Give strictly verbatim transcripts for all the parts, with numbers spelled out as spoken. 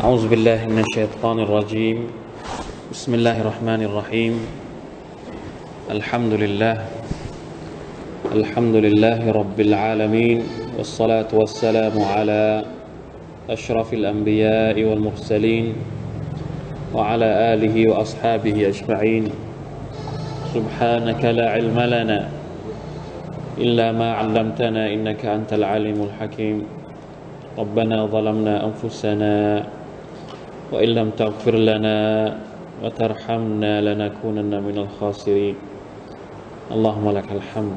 أعوذ بالله من الشيطان الرجيم بسم الله الرحمن الرحيم الحمد لله الحمد لله رب العالمين والصلاة والسلام على أشرف الأنبياء والمرسلين وعلى آله وأصحابه أجمعين سبحانك لا علم لنا إلا ما علمتنا إنك أنت العليم الحكيم ربنا ظلمنا أنفسنا وإن لم تغفر لنا وترحمنا لنكونن من الخاسرين اللهم لك الحمد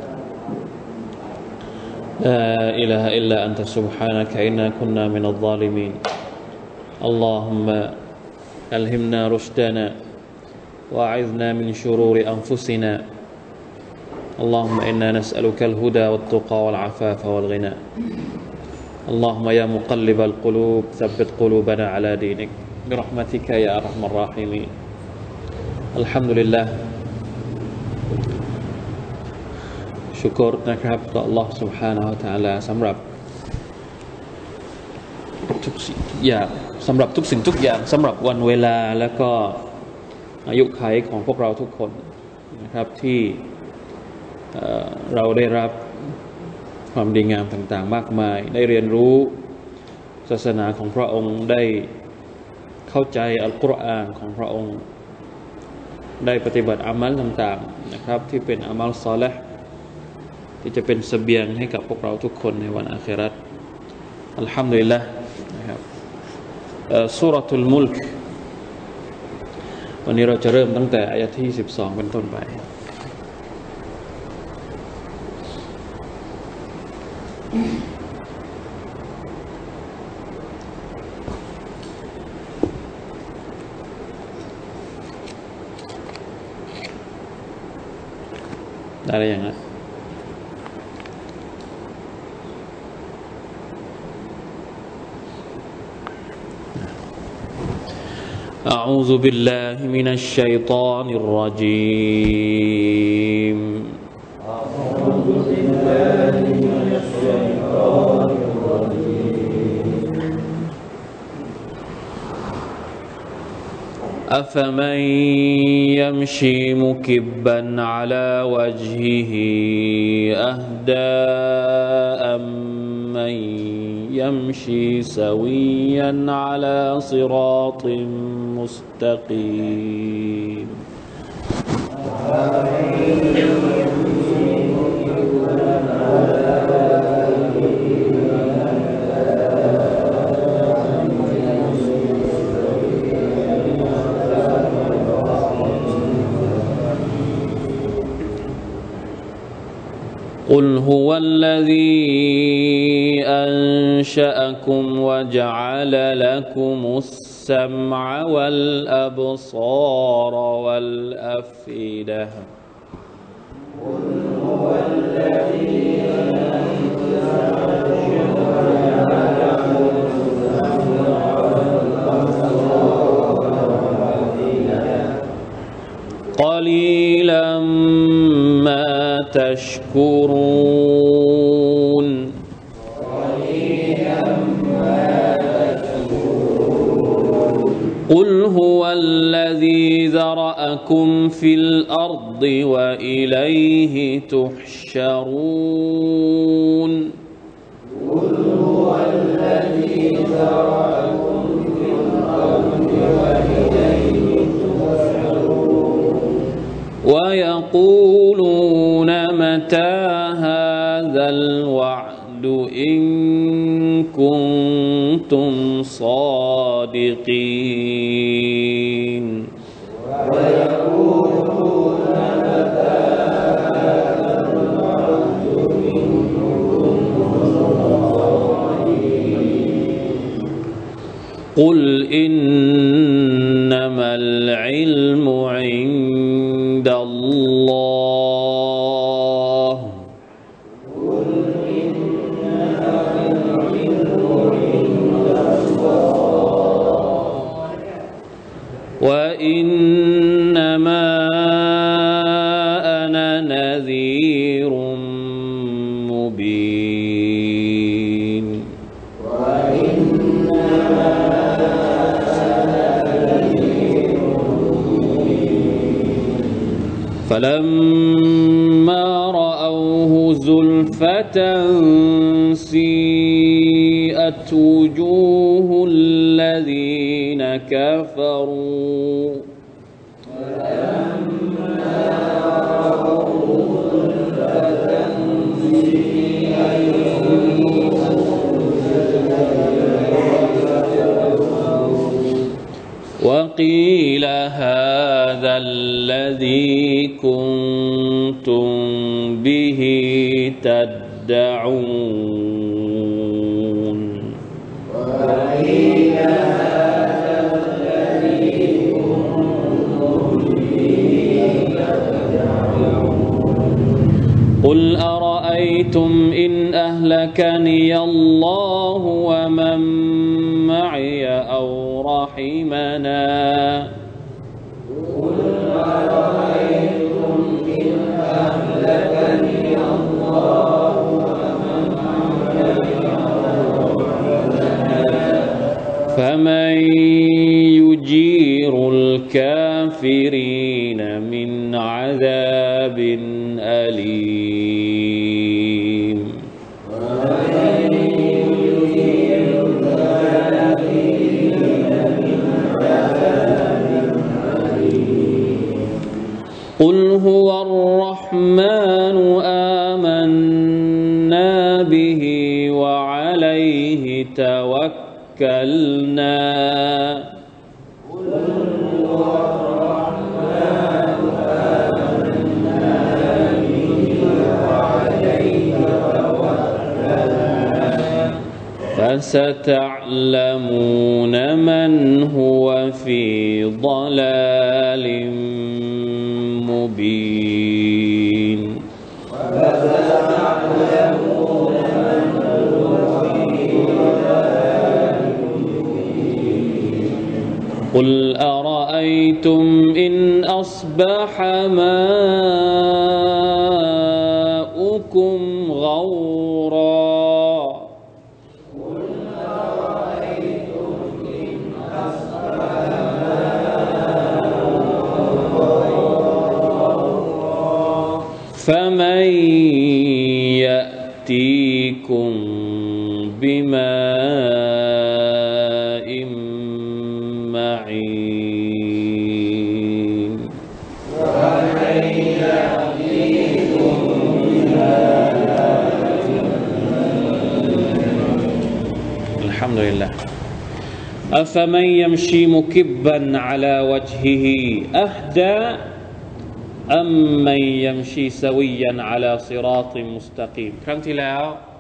لا إله إلا أنت سبحانك إنا كنا من الظالمين اللهم ألهمنا رشدنا وأعذنا من شرور أنفسنا اللهم إنا نسألك الهدى والتقى والعفاف والغنى اللهم يا مقلب القلوب ثبت قلوبنا على دينك برحمتك يا أرحم الراحمين الحمد لله ชุกรนะครับต่อ Allah سبحانه และ تعالى สำหรับทุกสิ่งทุกอย่างสำหรับทุกสิ่งทุกอย่างสำหรับวันเวลาและก็อายุขัยของพวกเราทุกคนนะครับที่เราได้รับความดีงามต่างๆมากมายได้เรียนรู้ศาสนาของพระองค์ได้เข้าใจอัลกุรอานของพระองค์ได้ปฏิบัติอามัลต่างๆนะครับที่เป็นอามัลศอลิฮ์ที่จะเป็นเสบียงให้กับพวกเราทุกคนในวันอาคิเราะห์อัลฮัมดุลิลละห์นะครับซูเราะตุลมุลกวันนี้เราจะเริ่มตั้งแต่อายะที่สิบสองเป็นต้นไปได้หรือยังนะأعوذ بالله من الشيطان الرجيم أعوذ بالله من الشيطان الرجيم أفمن يمشي مكبا على وجهه أهدى أمن يمشي سويا على صراط مستقيم قل هو الذي أنشأكم وجعل لكم السمع والأبصار والأفئدة قل هو الذي قليلا ما تشكرون قل هو الذي ذرأكم في الأرض وإليه تحشرون قل هو الذي ذرأكم في الأرض وإليه تحشرون ويقولون متى هذا الوعد إن كنتم صادقين ويقولون متى هذا الوعد إن كنتم صادقين قل إنما العلم عند الله وإنما أنا نذير مبين وإنما فلما رأوه زلفة سيئت وجوه الذين كفروا وقيل هذا الذي كنتم به تدعون وقيل هذا الذي كنتم به تدعون قل أرأيتم إن أهلكني الله ومن معي أو رحمنا قل أرأيتم إن أهلكني الله ومن معي أو رحمنا فمن يجير الكافرين من عذاب أليم قل هو الرحمن آمنا به وعليه توكلنا قل هو الرحمن آمنا به وعليه توكلنا فستعلمون من هو في ضلال مبين قل أرأيتم إن أصبح ماؤكم غورا فمن يأتيكم بماء معين ومن يأتيكم بماء الحمد لله أفمن يمشي مكبا على وجهه أهدىอัมมัยยัมชีซะวิยันอะลาซิรอติมุสตะกีมครั้งที่แล้ว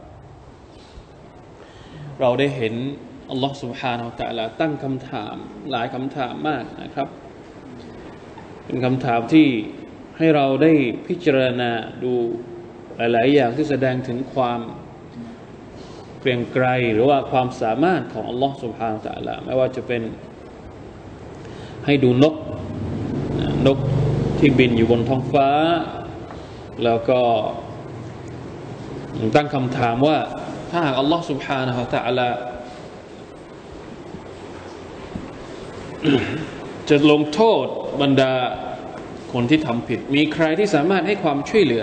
เราได้เห็นอัลลอฮฺ سبحانه และ تعالى ตั้งคำถามหลายคำถามมากนะครับเป็นคำถามที่ให้เราได้พิจารณาดูหลายๆอย่างที่แสดงถึงความเกรียงไกรหรือว่าความสามารถของอัลลอฮฺ سبحانه และ تعالى ไม่ว่าจะเป็นให้ดูนกนกที่บินอยู่บนท้องฟ้าแล้วก็ตั้งคำถามว่าถ้าหากอัลลอฮฺ سبحانه และ تعالى จะลงโทษบรรดาคนที่ทำผิดมีใครที่สามารถให้ความช่วยเหลือ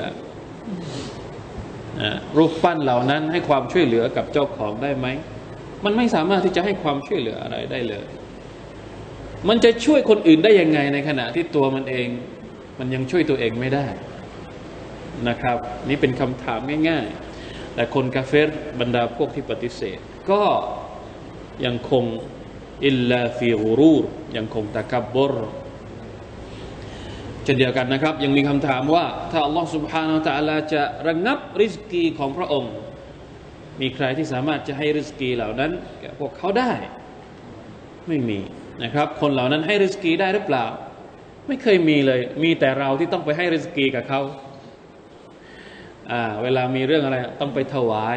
รูปปั้นเหล่านั้นให้ความช่วยเหลือกับเจ้าของได้ไหมมันไม่สามารถที่จะให้ความช่วยเหลืออะไรได้เลยมันจะช่วยคนอื่นได้ยังไงในขณะที่ตัวมันเองมันยังช่วยตัวเองไม่ได้นะครับนี่เป็นคำถามง่ายๆแต่คนกาเฟรบรรดาพวกที่ปฏิเสธก็ยังคงอิลลาฟิกุรูรยังคงตะกับบรเช่นเดียวกันนะครับยังมีคำถามว่าถ้าอัลลอฮฺ سبحانه และ تعالى จะระงับริสกีของพระองค์มีใครที่สามารถจะให้ริสกีเหล่านั้นแก่พวกเขาได้ไม่มีนะครับคนเหล่านั้นให้ริสกีได้หรือเปล่าไม่เคยมีเลยมีแต่เราที่ต้องไปให้ริสกีกับเขาอ่าเวลามีเรื่องอะไรต้องไปถวาย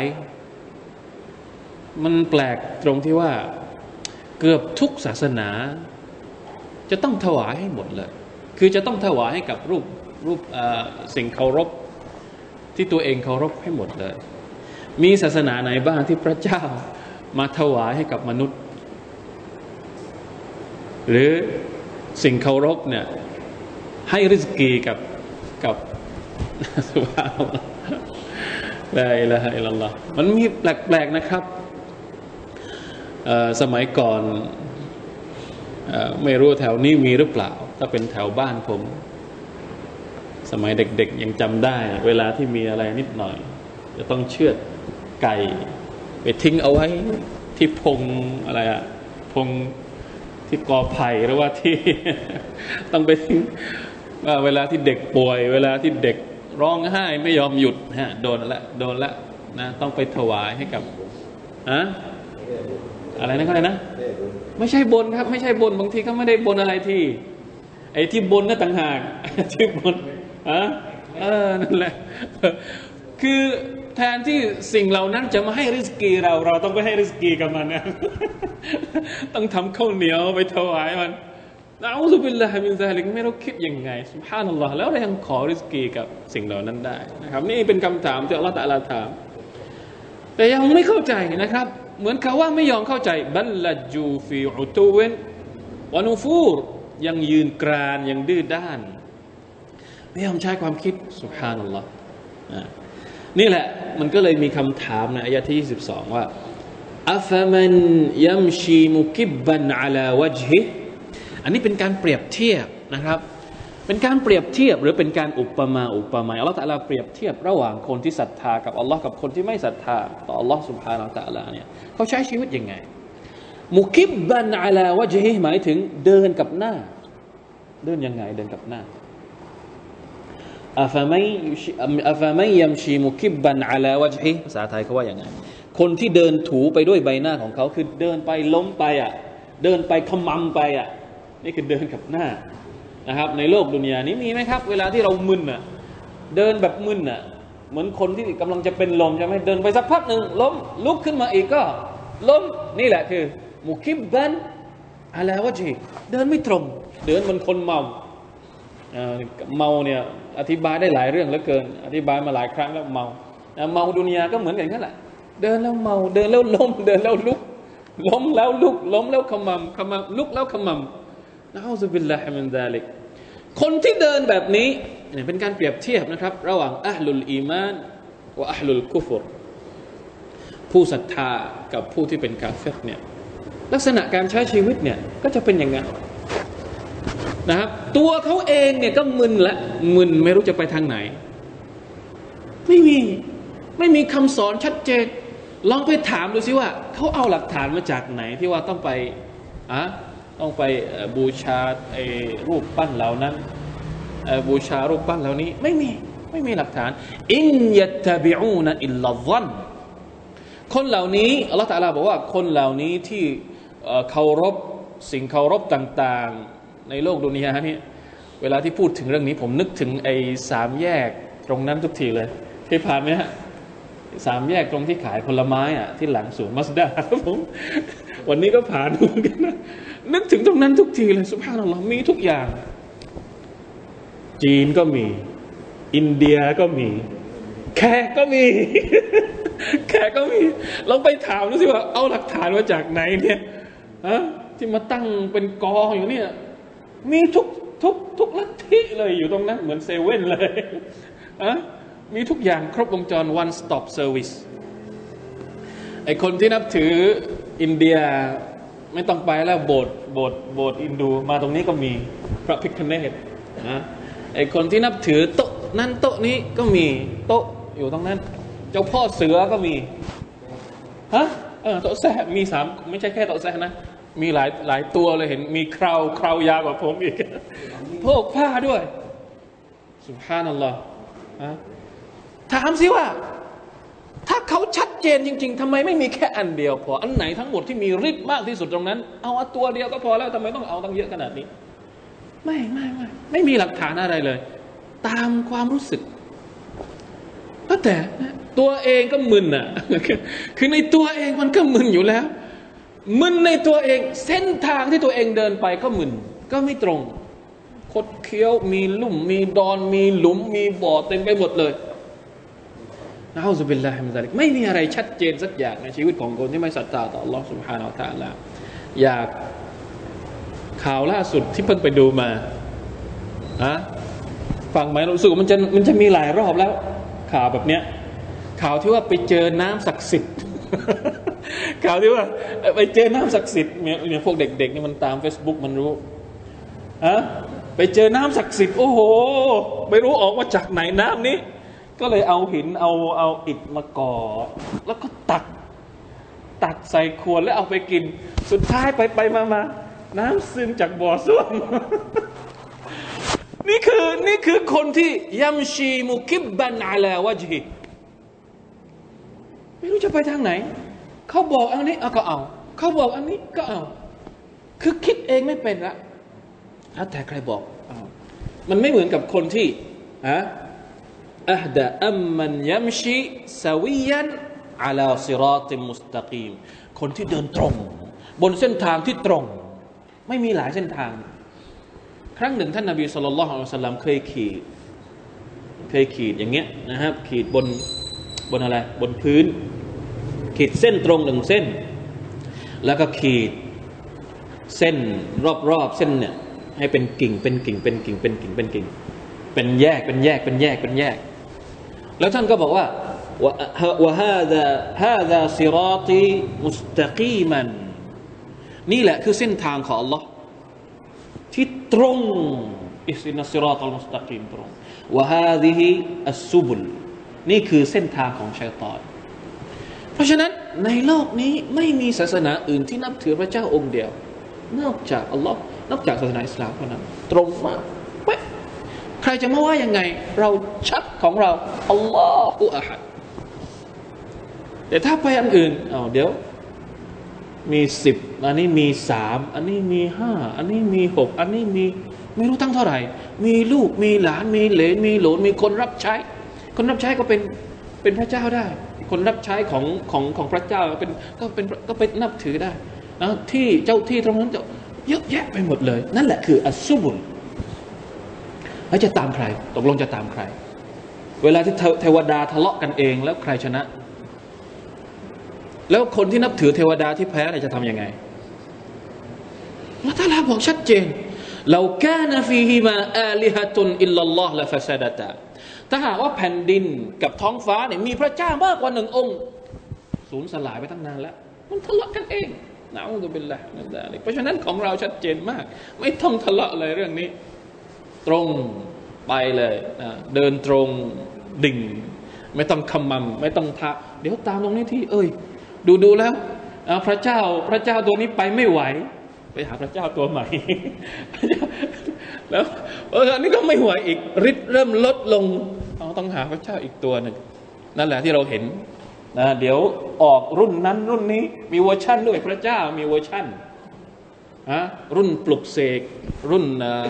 มันแปลกตรงที่ว่าเกือบทุกศาสนาจะต้องถวายให้หมดเลยคือจะต้องถวายให้กับรูปรูปสิ่งเคารพที่ตัวเองเคารพให้หมดเลยมีศาสนาไหนบ้างที่พระเจ้ามาถวายให้กับมนุษย์หรือสิ่งเคารพเนี่ยให้ริสกีกับกับสุภาพลาอิลาฮะอิลลัลลอฮ์มันมีแปลกๆนะครับสมัยก่อนไม่รู้แถวนี้มีหรือเปล่าถ้าเป็นแถวบ้านผมสมัยเด็กๆยังจำได้เวลาที่มีอะไรนิดหน่อยจะต้องเชือดไก่ไปทิ้งเอาไว้ที่พงอะไรอะพงที่กอไผ่หรือว่าที่ ต้องไปทิ้งว่าเวลาที่เด็กป่วยเวลาที่เด็กร้องไห้ไม่ยอมหยุดฮะโดนละโดนละนะต้องไปถวายให้กับอะอะไรนะอะไรนะไม่ใช่บนครับไม่ใช่บนบางทีก็ไม่ได้บนอะไรที่ไอ้ที่บนนั่นต่างหากที่บนอะเออนั่นแหละคือแทนที่สิ่งเหล่านั้นจะมาให้ริสกีเราเราต้องไปให้ริสกีกับมันนะต้องทำข้าวเหนียวไปถวายมันนะอูซุบิลลาฮิมินซาลิกไม่รู้คิดยังไงซุบฮานัลลอฮ์แล้วเรายังขอริสกีกับสิ่งเหล่านั้นได้นะครับนี่เป็นคำถามที่อัลเลาะห์ตะอาลาถามแต่ยังไม่เข้าใจนะครับเหมือนเขาว่าไม่ยอมเข้าใจบัลลัจูฟีอุตูวินวะนูฟูรยังยืนกรานยังดื้อด้านไม่ยอมใช้ความคิดซุบฮานัลลอฮ์นี่แหละมันก็เลยมีคำถามในอายะที่ยี่สิบสองว่าอัฟมันยัมชีมุกิบบันอะลาวะจฮิอันนี้เป็นการเปรียบเทียบนะครับเป็นการเปรียบเทียบหรือเป็นการอุปมาอุปไมยอัลเลาะห์ตะอาลาเปรียบเทียบระหว่างคนที่ศรัทธากับอัลลอฮ์กับคนที่ไม่ศรัทธาต่ออัลลอฮ์ซุบฮานะฮูวะตะอาลาเนี่ยเขาใช้ชีวิตยังไงมุกิบบันอะลาวะจฮิหมายถึงเดินกับหน้าเดินยังไงเดินกับหน้าอัฟมัยอัฟมัยยัมชีมุกิบบันอะลาวะจฮิภาษาไทยเขาว่าอย่างไงคนที่เดินถูไปด้วยใบหน้าของเขาคือเดินไปล้มไปอ่ะเดินไปขมำไปอ่ะนี่คือเดินกับหน้านะครับในโลกดุนยานี้มีไหมครับเวลาที่เรามึนอ่ะเดินแบบมึนอ่ะเหมือนคนที่กำลังจะเป็นลมใช่ไหมเดินไปสักพักหนึ่งล้มลุกขึ้นมาอีกก็ล้มนี่แหละคือมุกิบบันอะลาวะจฮิเดินไม่ตรงเดินเหมือนคนเมาเมาเนี่ยอธิบายได้หลายเรื่องเหลือเกินอธิบายมาหลายครั้งแล้วเมาเมาดุนยาก็เหมือนกันนั่นแหละเดินแล้วเมาเดินแล้วล้มเดินแล้วลุกล้มแล้วลุกล้มแล้วขมำขมำลุกแล้วขมำนะอูซุบิลลาฮิมินซาลิกคนที่เดินแบบนี้เนี่ยเป็นการเปรียบเทียบนะครับระหว่างอะห์ลุลอีมานกับอะห์ลุลกุฟรผู้ศรัทธากับผู้ที่เป็นกาเฟรเนี่ยลักษณะการใช้ชีวิตเนี่ยก็จะเป็นอย่างนั้นนะครับตัวเขาเองเนี่ยก็มึนละมึนไม่รู้จะไปทางไหนไม่มีไม่มีคำสอนชัดเจนลองไปถามดูสิว่าเขาเอาหลักฐานมาจากไหนที่ว่าต้องไปอ่ะต้องไปบูชาไอ้รูปปั้นเหล่านั้นบูชารูปปั้นเหล่านี้ไม่มีไม่มีหลักฐานอินยัตตะบิอูนอิลลัซันคนเหล่านี้อัลเลาะห์ตะอาลาบอกว่าคนเหล่านี้ที่เคารพสิ่งเคารพต่างๆในโลกดุนยานี้เวลาที่พูดถึงเรื่องนี้ผมนึกถึงไอ้สามแยกตรงนั้นทุกทีเลยที่ผ่านไหมฮะสามแยกตรงที่ขายผลไม้อ่ะที่หลังสวนมัสดาครับผมวันนี้ก็ผ่านดูกันนะนึกถึงตรงนั้นทุกทีเลยซุบฮานัลลอฮ์มีทุกอย่างจีนก็มีอินเดียก็มีแขกก็มีแขกก็มีลองไปถามดูสิว่าเอาหลักฐานมาจากไหนเนี่ยฮะที่มาตั้งเป็นกองอยู่เนี่ยมีทุกทุกทุกลัทธิเลยอยู่ตรงนั้นเหมือนเซเว่นเลยฮะมีทุกอย่างครบวงจร one stop service ไอคนที่นับถืออินเดียไม่ต้องไปแล้วโบสถ์โบสถ์โบสถ์อินดูมาตรงนี้ก็มีพระพิฆเนศนะไอคนที่นับถือโต๊ะนั่นโต๊ะนี้ก็มีโต๊ะอยู่ตรงนั้นเจ้าพ่อเสือก็มีฮะเออโต๊ะแซ่มีสามไม่ใช่แค่โต๊ะแซ่นะมีหลายหลายตัวเลยเห็นมีคราวคราวยาวกว่าผมอีกพวกผ้าด้วยซุบฮานัลลอฮ์ฮะถามสิว่าถ้าเขาชัดเจนจริงๆทำไมไม่มีแค่อันเดียวพออันไหนทั้งหมดที่มีฤทธิ์มากที่สุดตรงนั้นเอาตัวเดียวก็พอแล้วทำไมต้องเอาตั้งเยอะขนาดนี้ไม่ไม่ไม่ไม่มีหลักฐานอะไรเลยตามความรู้สึกก็แต่ตัวเองก็มึนอ่ะคือในตัวเองมันก็มึนอยู่แล้วมึนในตัวเองเส้นทางที่ตัวเองเดินไปก็มึนก็ไม่ตรงคดเคี้ยวมีลุ่มมีดอนมีหลุมมีบ่อเต็มไปหมดเลยนะอูซุบิลลาฮิมินซาลิกไม่มีอะไรชัดเจนสักอย่างในชีวิตของคนที่ไม่ศรัทธาต่ออัลลอฮฺซุบฮานะฮูวะตะอาลาอยากข่าวล่าสุดที่เพิ่งไปดูมาอะไปฟังไหมรู้สึกว่ามันจะมันจะมีหลายรอบแล้วข่าวแบบเนี้ยข่าวที่ว่าไปเจอน้ำศักดิ์สิทธิ์ ข่าวที่ว่าไปเจอน้ำศักดิ์สิทธิ์เนี่ยพวกเด็กๆนี่มันตาม Facebook มันรู้อะไปเจอน้ำศักดิ์สิทธิ์โอ้โหไม่รู้ออกมาจากไหนน้ำนี้ก็เลยเอาหินเอาเอาอิฐมาก่อแล้วก็ตักตักใส่ขวดแล้วเอาไปกินสุดท้ายไปไปมามาน้ำซึมจากบ่อส้วม นี่คือนี่คือคนที่ยัมชีมุกิบบันอาลาวะจฮิไม่รู้จะไปทางไหนเขาบอกอันนี้เอาก็เอาเขาบอกอันนี้ก็เอาคือคิดเองไม่เป็นละแล้วแต่ใครบอกเอามันไม่เหมือนกับคนที่อะอัฮดะอัมมันยัมชีซาวิยันอาลาซิราติมุสตะกีมคนที่เดินตรงบนเส้นทางที่ตรงไม่มีหลายเส้นทางครั้งหนึ่งท่านนบีศ็อลลัลลอฮุอะลัยฮิวะซัลลัมเคยขีดเคยขีดอย่างเงี้ยนะครับขีดบนบนอะไรบนพื้นขีดเส้นตรงหนึ่งเส้นแล้วก็ขีดเส้นรอบๆเส้นเนี่ยให้เป็นกิ่งเป็นกิ่งเป็นกิ่งเป็นกิ่งเป็นกิ่งเป็นแยกเป็นแยกเป็นแยกเป็นแยกแล้วท่านก็บอกว่าวะฮาซาฮาซาซิราตีมุสตะกีมันนี่แหละคือเส้นทางของ Allah ที่ตรงอิสนัสซิราตัลมุสตะกีมตรงวะฮาซิฮิอัสซุบุลนี่คือเส้นทางของชัยฏอนเพราะฉะนั้นในโลกนี้ไม่มีศาสนาอื่นที่นับถือพระเจ้าองค์เดียวนอกจากอัลลอฮ์นอกจากศาสนาอิสลามเท่านั้นตรงมากเป๊ะใครจะมาว่ายังไงเราชัดของเราอัลลอฮฺอะฮัดแต่ถ้าไปอันอื่นเอาเดี๋ยวมีสิบอันนี้มีสามอันนี้มีห้าอันนี้มีหกอันนี้มีไม่รู้ตั้งเท่าไหร่มีลูกมีหลานมีเหลนมีโหลนมีคนรับใช้คนรับใช้ก็เป็นเป็นพระเจ้าได้คนรับใช้ของของของพระเจ้าก็เป็นก็เป็นก็เป็นนับถือได้นะที่เจ้าที่ตรงนั้นจะเยอะแยะไปหมดเลยนั่นแหละคืออัสซุบุลแล้วจะตามใครตกลงจะตามใครเวลาที่เทวดาทะเลาะกันเองแล้วใครชนะแล้วคนที่นับถือเทวดาที่แพ้จะทำยังไงอัลเลาะห์ตะอาลาบอกชัดเจนเรากานะฟีฮิมาอาลิฮะตุนอิลลัลลอฮ์ละฟะซะดะตะถ้าหากว่าแผ่นดินกับท้องฟ้าเนี่ยมีพระเจ้ามากกว่าหนึ่งองค์สูญสลายไปตั้งนานแล้วมันทะเลาะกันเองนะอูซุบิลลาฮิมินซาลิกเพราะฉะนั้นของเราชัดเจนมากไม่ต้องทะเลาะเลยเรื่องนี้ตรงไปเลยนะเดินตรงดิ่งไม่ต้องคำมั่มไม่ต้องทะเดี๋ยวตามตรงนี้ที่เอ้ยดูดูแล้วพระเจ้าพระเจ้าตัวนี้ไปไม่ไหวไปหาพระเจ้าตัวใหม่แล้วเอออันนี้ก็ไม่ไหวอีกฤทธิ์เริ่มลดลงเราต้องหาพระเจ้าอีกตัวหนึ่งนั่นแหละที่เราเห็นนะเดี๋ยวออกรุ่นนั้นรุ่นนี้มีเวอร์ชั่นด้วยพระเจ้ามีเวอร์ชั่นฮะรุ่นปลุกเสกรุ่น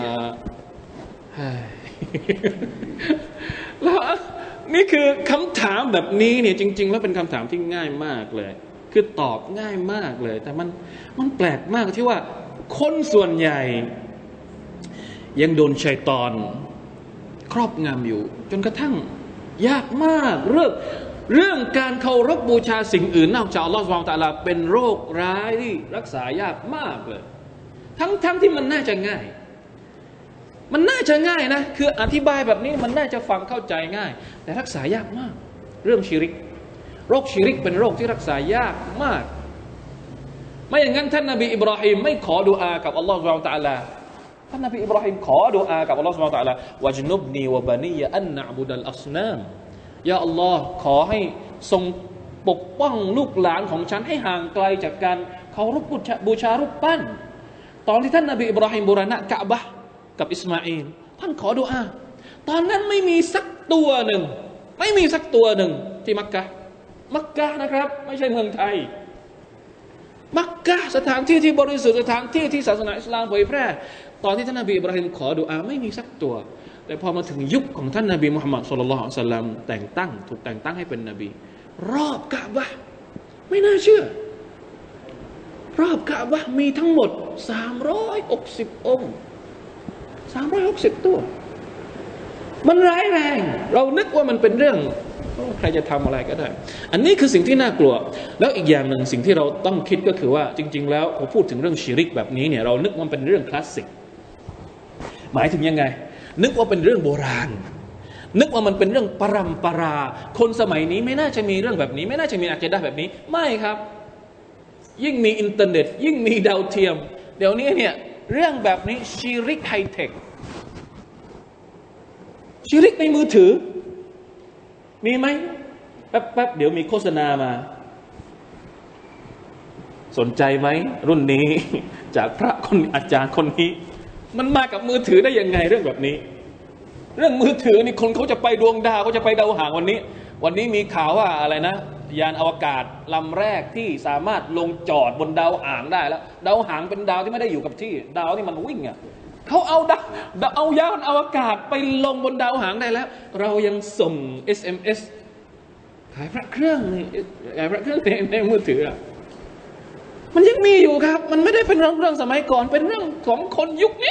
แล้วนี่คือคำถามแบบนี้เนี่ยจริงๆแล้วเป็นคำถามที่ง่ายมากเลยคือตอบง่ายมากเลยแต่มันมันแปลกมากที่ว่าคนส่วนใหญ่ยังโดนชัยฏอนครอบงำอยู่จนกระทั่งยากมากเรื่องเรื่องการเคารพบูชาสิ่งอื่นนอกจากอัลลอฮฺซุบฮานะฮูวะตะอาลาเป็นโรคร้ายที่รักษายากมากเลยทั้งทั้งที่มันน่าจะง่ายมันน่าจะง่ายนะคืออธิบายแบบนี้มันน่าจะฟังเข้าใจง่ายแต่รักษายากมากเรื่องชิริกโรคชิริกเป็นโรคที่รักษายากมากไม่อย่างนั้นท่านนบีอิบราฮิมไม่ขอดุอากับอัลลอฮฺซุบฮานะฮูวะตะอาลาท่านนบีอิบราฮิมขอดุอากับอัลลอฮฺซุบฮานะฮูวะตะอาลาวะจนุบนีวะบานียะอันนะอ์บุดัลอัศนามยาอัลลอฮ์ขอให้ทรงปกป้องลูกหลานของฉันให้ห่างไกลจากการเคารพบูชารูปปั้นตอนที่ท่านนบีอิบราฮิมบูรณะกะอ์บะห์กับอิสมาอีลท่านขอดุอาตอนนั้นไม่มีสักตัวหนึ่งไม่มีสักตัวหนึ่งที่มักกะฮ์มักกะฮ์นะครับไม่ใช่เมืองไทยมักกะฮ์สถานที่ที่บริสุทธิ์สถานที่ที่ศาสนาอิสลามเผยแพร่ตอนที่ท่านนบีอิบราฮิมขอดุอาไม่มีสักตัวแต่พอมาถึงยุคของท่านนบีมุฮัมมัดศ็อลลัลลอฮุอะลัยฮิวะซัลลัมแต่งตั้งถูกแต่งตั้งให้เป็นนบีรอบกะอ์บะห์ไม่น่าเชื่อรอบกะอ์บะห์มีทั้งหมดสามร้อยหกสิบองค์สามร้อยหกสิบตัวมันร้ายแรงเรานึกว่ามันเป็นเรื่องใครจะทำอะไรก็ได้อันนี้คือสิ่งที่น่ากลัวแล้วอีกอย่างหนึ่งสิ่งที่เราต้องคิดก็คือว่าจริงๆแล้วพอพูดถึงเรื่องชิริกแบบนี้เนี่ยเรานึกว่ามันเป็นเรื่องคลาสสิกหมายถึงยังไงนึกว่าเป็นเรื่องโบราณนึกว่ามันเป็นเรื่องปรำปราคนสมัยนี้ไม่น่าจะมีเรื่องแบบนี้ไม่น่าจะมีอากีดะห์แบบนี้ไม่ครับยิ่งมีอินเทอร์เน็ตยิ่งมีดาวเทียมเดี๋ยวนี้เนี่ยเรื่องแบบนี้ชิริกไฮเทคชิริกในมือถือมีไหมแป๊บๆเดี๋ยวมีโฆษณามาสนใจไหมรุ่นนี้จากพระคนอาจารย์คนนี้มันมากับมือถือได้ยังไงเรื่องแบบนี้เรื่องมือถือนี่คนเขาจะไปดวงดาวเขาจะไปดาวหางวันนี้วันนี้มีข่าวว่าอะไรนะยานอวกาศลำแรกที่สามารถลงจอดบนดาวหางได้แล้วดาวหางเป็นดาวที่ไม่ได้อยู่กับที่ดาวที่มันวิ่งอ่ะเขาเอาดาวเอายานอวกาศไปลงบนดาวหางได้แล้วเรายังส่ง เอส เอ็ม เอส ขายพระเครื่องนี่ขายพระเครื่องในในมือถืออ่ะมันยังมีอยู่ครับมันไม่ได้เป็นเรื่องเรื่องสมัยก่อนเป็นเรื่องของคนยุคนี้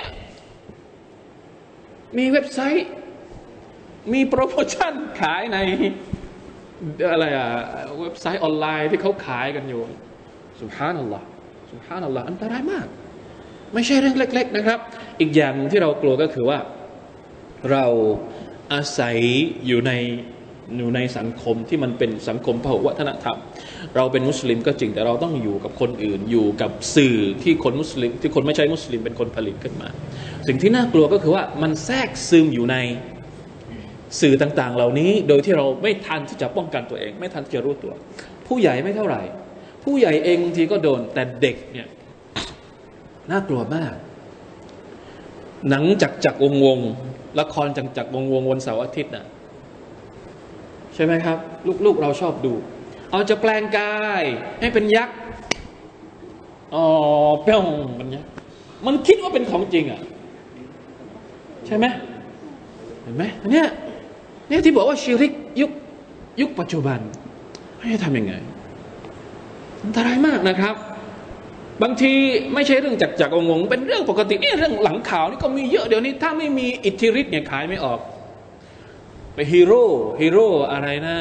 มีเว็บไซต์มีโปรโมชั่นขายในอะไรอะเว็บไซต์ออนไลน์ที่เขาขายกันอยู่ซุบฮานัลลอฮ์ซุบฮานัลลอฮ์อันตรายมากไม่ใช่เรื่องเล็กๆนะครับอีกอย่างที่เรากลัวก็คือว่าเราอาศัยอยู่ในอยู่ในสังคมที่มันเป็นสังคมพหุวัฒนธรรมเราเป็นมุสลิมก็จริงแต่เราต้องอยู่กับคนอื่นอยู่กับสื่อที่คนมุสลิมที่คนไม่ใช่มุสลิมเป็นคนผลิตขึ้นมาสิ่งที่น่ากลัวก็คือว่ามันแทรกซึมอยู่ในสื่อต่างๆเหล่านี้โดยที่เราไม่ทันที่จะป้องกันตัวเองไม่ทันที่จะรู้ตัวผู้ใหญ่ไม่เท่าไหร่ผู้ใหญ่เองบางทีก็โดนแต่เด็กเนี่ยน่ากลัวมากหนังจักรจักรวงวงละครจักรจักรวงวงวันเสาร์อาทิตย์น่ะใช่ไหมครับลูกๆเราชอบดูเอาจะแปลงกายให้เป็นยักษ์อ๋อเปี้ยงมันเนี่ยมันคิดว่าเป็นของจริงอ่ะใช่ไหมเห็นไหมเนี่ยเนี่ยที่บอกว่าชิริกยุคยุคปัจจุบันให้ทำยังไงอันตรายมากนะครับบางทีไม่ใช่เรื่องจักรจักรวงศ์เป็นเรื่องปกติเนี่ยเรื่องหลังข่าวนี่ก็มีเยอะเดี๋ยวนี้ถ้าไม่มีอิทธิฤทธิ์เนี่ยขายไม่ออกไปฮีโร่ฮีโร่อะไรนะ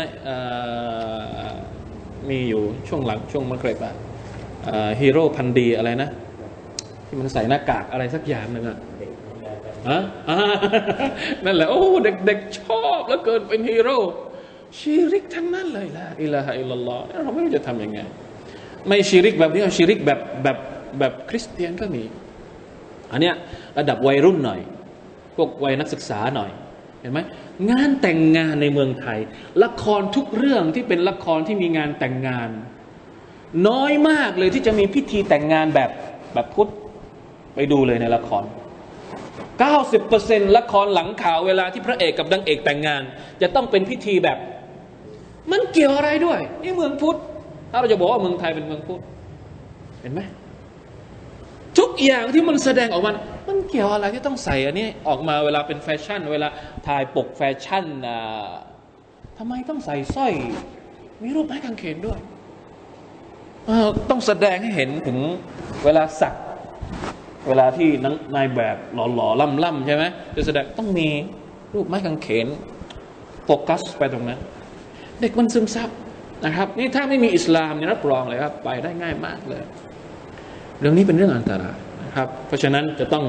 มีอยู่ช่วงหลังช่วงมันเคยป่ะฮีโร่พันดีอะไรนะที่มันใส่หน้ากากอะไรสักอย่างหนึ่งอะฮะนั่นแหละโอ้เด็กๆชอบแล้วเกินเป็นฮีโร่ชิริกทั้งนั้นเลยละอิลาฮะอิลลัลลอฮ์เราไม่รู้จะทำยังไงไม่ชิริกแบบนี้เอาชิริกแบบแบบแบบคริสเตียนก็มีอันเนี้ยระดับวัยรุ่นหน่อยพวกวัยนักศึกษาหน่อยเห็นไหมงานแต่งงานในเมืองไทยละครทุกเรื่องที่เป็นละครที่มีงานแต่งงานน้อยมากเลยที่จะมีพิธีแต่งงานแบบแบบพุทธไปดูเลยในละคร เก้าสิบเปอร์เซ็นต์ ละครหลังข่าวเวลาที่พระเอกกับนางเอกแต่งงานจะต้องเป็นพิธีแบบมันเกี่ยวอะไรด้วยนี่เมืองพุทธถ้าเราจะบอกว่าเมืองไทยเป็นเมืองพุทธเห็นไหมทุกอย่างที่มันแสดงออกมามันเกี่ยวอะไรที่ต้องใส่อันนี้ออกมาเวลาเป็นแฟชั่นเวลาถ่ายปกแฟชั่นอ่าทำไมต้องใส่สร้อยมีรูปไม้กางเขนด้วยต้องแสดงให้เห็นถึงเวลาสักเวลาที่นายแบบหล่อๆล่ำๆใช่ไหมจะแสดงต้องมีรูปไม้กางเขนโฟกัสไปตรงนั้นเด็กมันซึมซับนะครับนี่ถ้าไม่มีอิสลามเนี่ยรับรองเลยครับไปได้ง่ายมากเลยเรื่องนี้เป็นเรื่องอันตรายนะครับเพราะฉะนั้นจะต้อง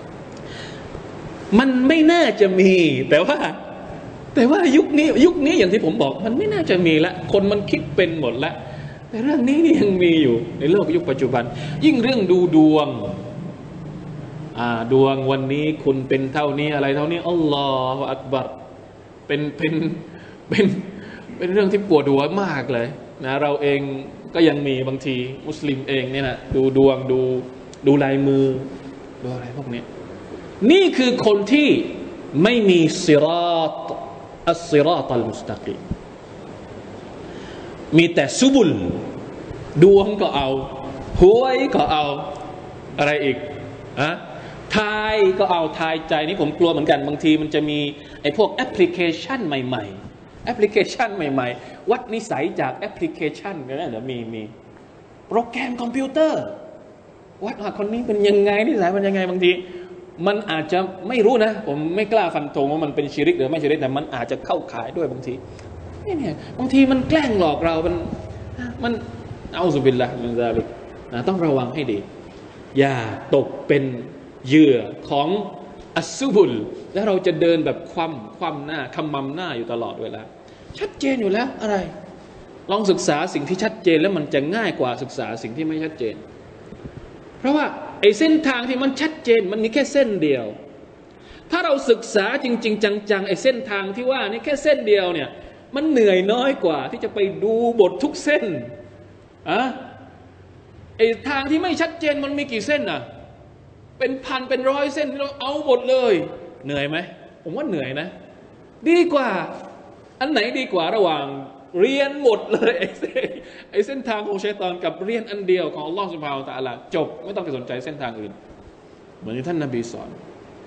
มันไม่น่าจะมีแต่ว่าแต่ว่ายุคนี้ยุคนี้อย่างที่ผมบอกมันไม่น่าจะมีละคนมันคิดเป็นหมดละแต่เรื่องนี้นี่ยังมีอยู่ในโลกยุคปัจจุบันยิ่งเรื่องดูดวงอ่าดวงวันนี้คุณเป็นเท่านี้อะไรเท่านี้อัลลอฮฺอักบัรเป็นเป็นเป็นเป็นเรื่องที่ปวดหัวมากเลยนะเราเองก็ยังมีบางทีมุสลิมเองเนี่ยนะดูดวงดูดูลายมือดูอะไรพวกนี้นี่คือคนที่ไม่มีซิรอตอัสซิรอตัลมุสตะกีมมีแต่ซุบุลดวงก็เอาหวยก็เอาอะไรอีกอะทายก็เอาทายใจนี่ผมกลัวเหมือนกันบางทีมันจะมีไอ้พวกแอปพลิเคชันใหม่ๆแอปพลิเคชันใหม่ๆวัดนิสัยจากแอปพลิเคชันก็ได้เดี๋ยวมีมีโปรแกรมคอมพิวเตอร์วัดว่าคนนี้เป็นยังไงนิสัยมันยังไงบางทีมันอาจจะไม่รู้นะผมไม่กล้าฟันธงว่ามันเป็นชิริกหรือไม่ชิริกแต่มันอาจจะเข้าขายด้วยบางทีนี่เนี่ยบางทีมันแกล้งหลอกเรามันมันเอาซุบิลละมินซาลิกนะต้องระวังให้ดีอย่าตกเป็นเหยื่อของอัสซุบุลแล้วเราจะเดินแบบคว่ำคว่ำหน้าขมำหน้าอยู่ตลอดเวลาชัดเจนอยู่แล้วอะไรลองศึกษาสิ่งที่ชัดเจนแล้วมันจะง่ายกว่าศึกษาสิ่งที่ไม่ชัดเจนเพราะว่าไอ้เส้นทางที่มันชัดเจนมันมีแค่เส้นเดียวถ้าเราศึกษาจริงๆจังๆไอ้เส้นทางที่ว่านี่แค่เส้นเดียวเนี่ยมันเหนื่อยน้อยกว่าที่จะไปดูบททุกเส้นอะไอ้ทางที่ไม่ชัดเจนมันมีกี่เส้นอ่ะเป็นพันเป็นร้อยเส้นที่เราเอาหมดเลยเหนื่อยไหมผมว่าเหนื่อยนะดีกว่าอันไหนดีกว่าระหว่างเรียนหมดเลยไอ้เส้นไอ้เส้นทางของชัยฏอนกับเรียนอันเดียวของอัลลอฮฺซุบฮานะฮูวะตะอาลาจบไม่ต้องไปสนใจเส้นทางอื่นเหมือนที่ท่านนบีสอน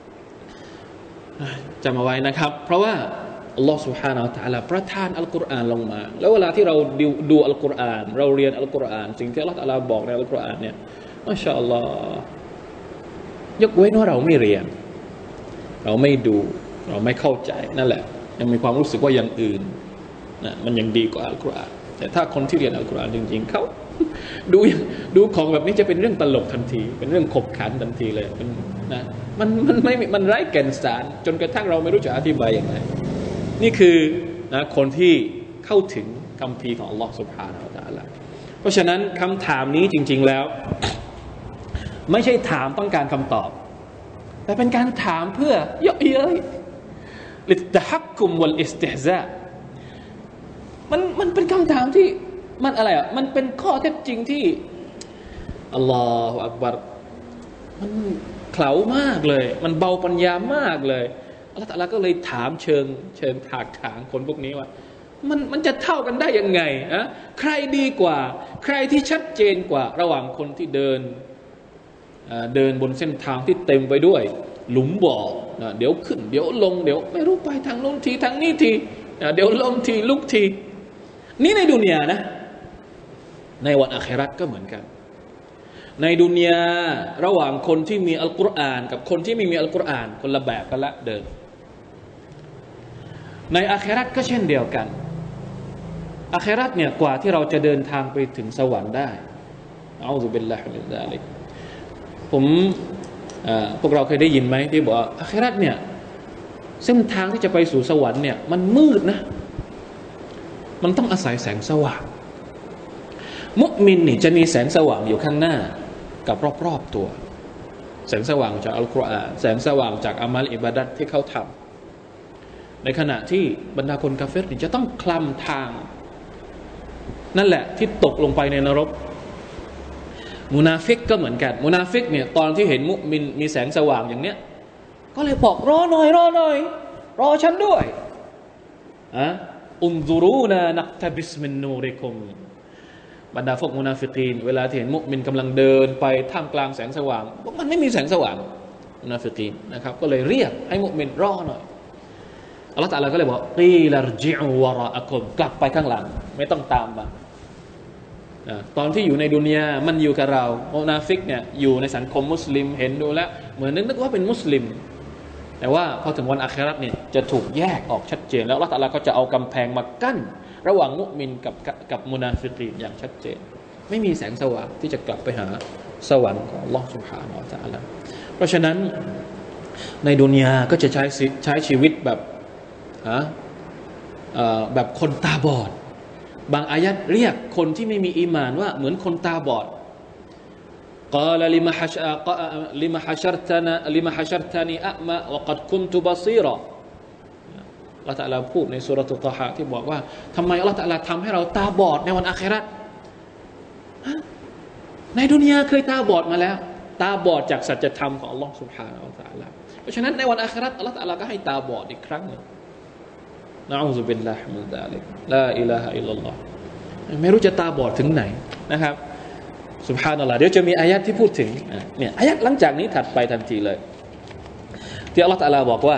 จำเอาไว้นะครับเพราะว่าอัลลอฮฺ سبحانه และ تعالى ประทานอัลกุรอานลงมาแล้วเวลาที่เราดูดูอัลกุรอานเราเรียนอัลกุรอานสิ่งที่อัลลอฮฺ تعالى บอกในอัลกุรอานเนี่ยมาชาอัลลอฮฺยกเว้นว่าเราไม่เรียนเราไม่ดูเราไม่เข้าใจนั่นแหละยังมีความรู้สึกว่าอย่างอื่นนะมันยังดีกว่าอัลกุรอานแต่ถ้าคนที่เรียนอัลกุรอานจริงๆเขาดูดูของแบบนี้จะเป็นเรื่องตลกทันทีเป็นเรื่องขบขันทันทีเลยเป็นนะมันมันไม่มันไร้แก่นสารจนกระทั่งเราไม่รู้จะอธิบายอย่างไรนี่คือนะคนที่เข้าถึงคัมภีร์ของอัลลอฮฺ سبحانه และ تعالى เพราะฉะนั้นคำถามนี้จริงๆแล้วไม่ใช่ถามต้องการคำตอบแต่เป็นการถามเพื่อเยาะเย้ยลิตตะฮักกุมวัลอิสติฮซามันมันเป็นคำถามที่มันอะไรอ่ะมันเป็นข้อเท็จจริงที่อัลลอฮฺอักบัรมันเขลามากเลยมันเบาปัญญามากเลยอัลลอฮฺตะอาลาก็เลยถามเชิงเชิงถากถางคนพวกนี้ว่ามันมันจะเท่ากันได้ยังไงอะใครดีกว่าใครที่ชัดเจนกว่าระหว่างคนที่เดินเดินบนเส้นทางที่เต็มไปด้วยหลุมบ่อเดี๋ยวขึ้นเดี๋ยวลงเดี๋ยวไม่รู้ไปทางโน้นทีทางนี้ทีเดี๋ยวล้มทีลุกทีนี่ในดุนยานะในวันอาคิเราะห์ก็เหมือนกันในดุนยาระหว่างคนที่มีอัลกุรอานกับคนที่ไม่มีอัลกุรอานคนละแบบกันละเดินในอาคิเราะห์ก็เช่นเดียวกันอาคิเราะห์เนี่ยกว่าที่เราจะเดินทางไปถึงสวรรค์ได้อะอูซุบิลลาฮิมินซาลิกผมพวกเราเคยได้ยินไหมที่บอกอาคิเราะห์เนี่ยเส้นทางที่จะไปสู่สวรรค์เนี่ยมันมืดนะมันต้องอาศัยแสงสว่างมุมินนี่จะมีแสงสว่างอยู่ข้างหน้ากับรอบๆตัวแสงสว่างจากอัลกุรอานแสงสว่างจากอามัลอิบาดัตที่เขาทำในขณะที่บรรดาคนกาเฟรนี่จะต้องคลำทางนั่นแหละที่ตกลงไปในนรกมุนาฟิกก็เหมือนกันมุนาฟิกเนี่ยตอนที่เห็นมุมินมีแสงสว่างอย่างเนี้ยก็เลยบอกรอหน่อยรอหน่อยรอฉันด้วยอะอุนซุรูนานักตะบิสมินนูริกุมบรรดาพวกมุนาฟิกีนเวลาที่เห็นมุมินกำลังเดินไปท่ามกลางแสงสว่างมันไม่มีแสงสว่างมุนาฟิกีนนะครับก็เลยเรียกให้มุมินรอหน่อยอัลลอฮฺตะอาลาก็เลยบอกกีลารจิอูวะรออะกุมกลับไปข้างหลังไม่ต้องตามมาตอนที่อยู่ในดุนยามันอยู่กับเรามุนาฟิกเนี่ยอยู่ในสังคมมุสลิมเห็นดูแล้วเหมือนนึกว่าเป็นมุสลิมแต่ว่าพอถึงวันอาคิเราะห์เนี่ยจะถูกแยกออกชัดเจนแล้วอัลเลาะห์ตะอาลาก็จะเอากำแพงมากั้นระหว่างมุมินกับกับมุนาฟิกีนอย่างชัดเจนไม่มีแสงสว่างที่จะกลับไปหาสวรรค์ของอัลเลาะห์ซุบฮานะฮูวะตะอาลาเพราะฉะนั้นในดุนยาก็จะใช้ใช้ชีวิตแบบฮะแบบคนตาบอดบางอายัดเรียกคนที่ไม่มีอีหม่านว่าเหมือนคนตาบอดกล่าวลิมาฮัชลิมาฮัชรตนะลิมาฮัชรตนีอะมะวะกัดกุนตุบะซีรออัลเลาะห์ตะอาลาพูดในซูเราะตุฏฏอฮาที่บอกว่าทำไมอัลเลาะห์ตะอาลาทำให้เราตาบอดในวันอาคิเราะห์ในดุนยาเคยตาบอดมาแล้วตาบอดจากสัจธรรมของอัลเลาะห์ซุบฮานะฮูวะตะอาลาเพราะฉะนั้นในวันอาคิเราะห์อัลเลาะห์ตะอาลาก็ให้ตาบอดอีกครั้งนึงนะอูซุบิลลาฮิมินซาลิกลาอิลาฮะอิลลัลลอฮไม่รู้จะตาบอดถึงไหนนะครับซุบฮานัลลอฮ์เดี๋ยวจะมีอายะห์ที่พูดถึงเนี่ยอายะห์หลังจากนี้ถัดไปทันทีเลยที่อัลเลาะห์ตะอาลาบอกว่า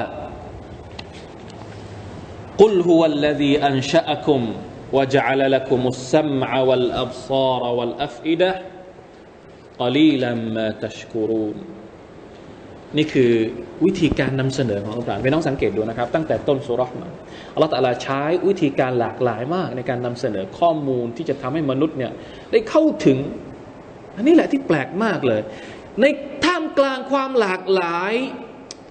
กุลฮุวัลลซีอันชะอะกุมวะญะอะละละกุมุสซัมอะวัลอับศารวัลอัฟอิดะฮ์กะลีลัมมาตัชกุรูนนี่คือวิธีการนำเสนอของอัลกุรอานพี่น้องสังเกตดูนะครับตั้งแต่ต้นซูเราะห์มาอัลเลาะห์ตะอาลาใช้วิธีการหลากหลายมากในการนำเสนอข้อมูลที่จะทำให้มนุษย์เนี่ยได้เข้าถึงอันนี้แหละที่แปลกมากเลยในท่ามกลางความหลากหลาย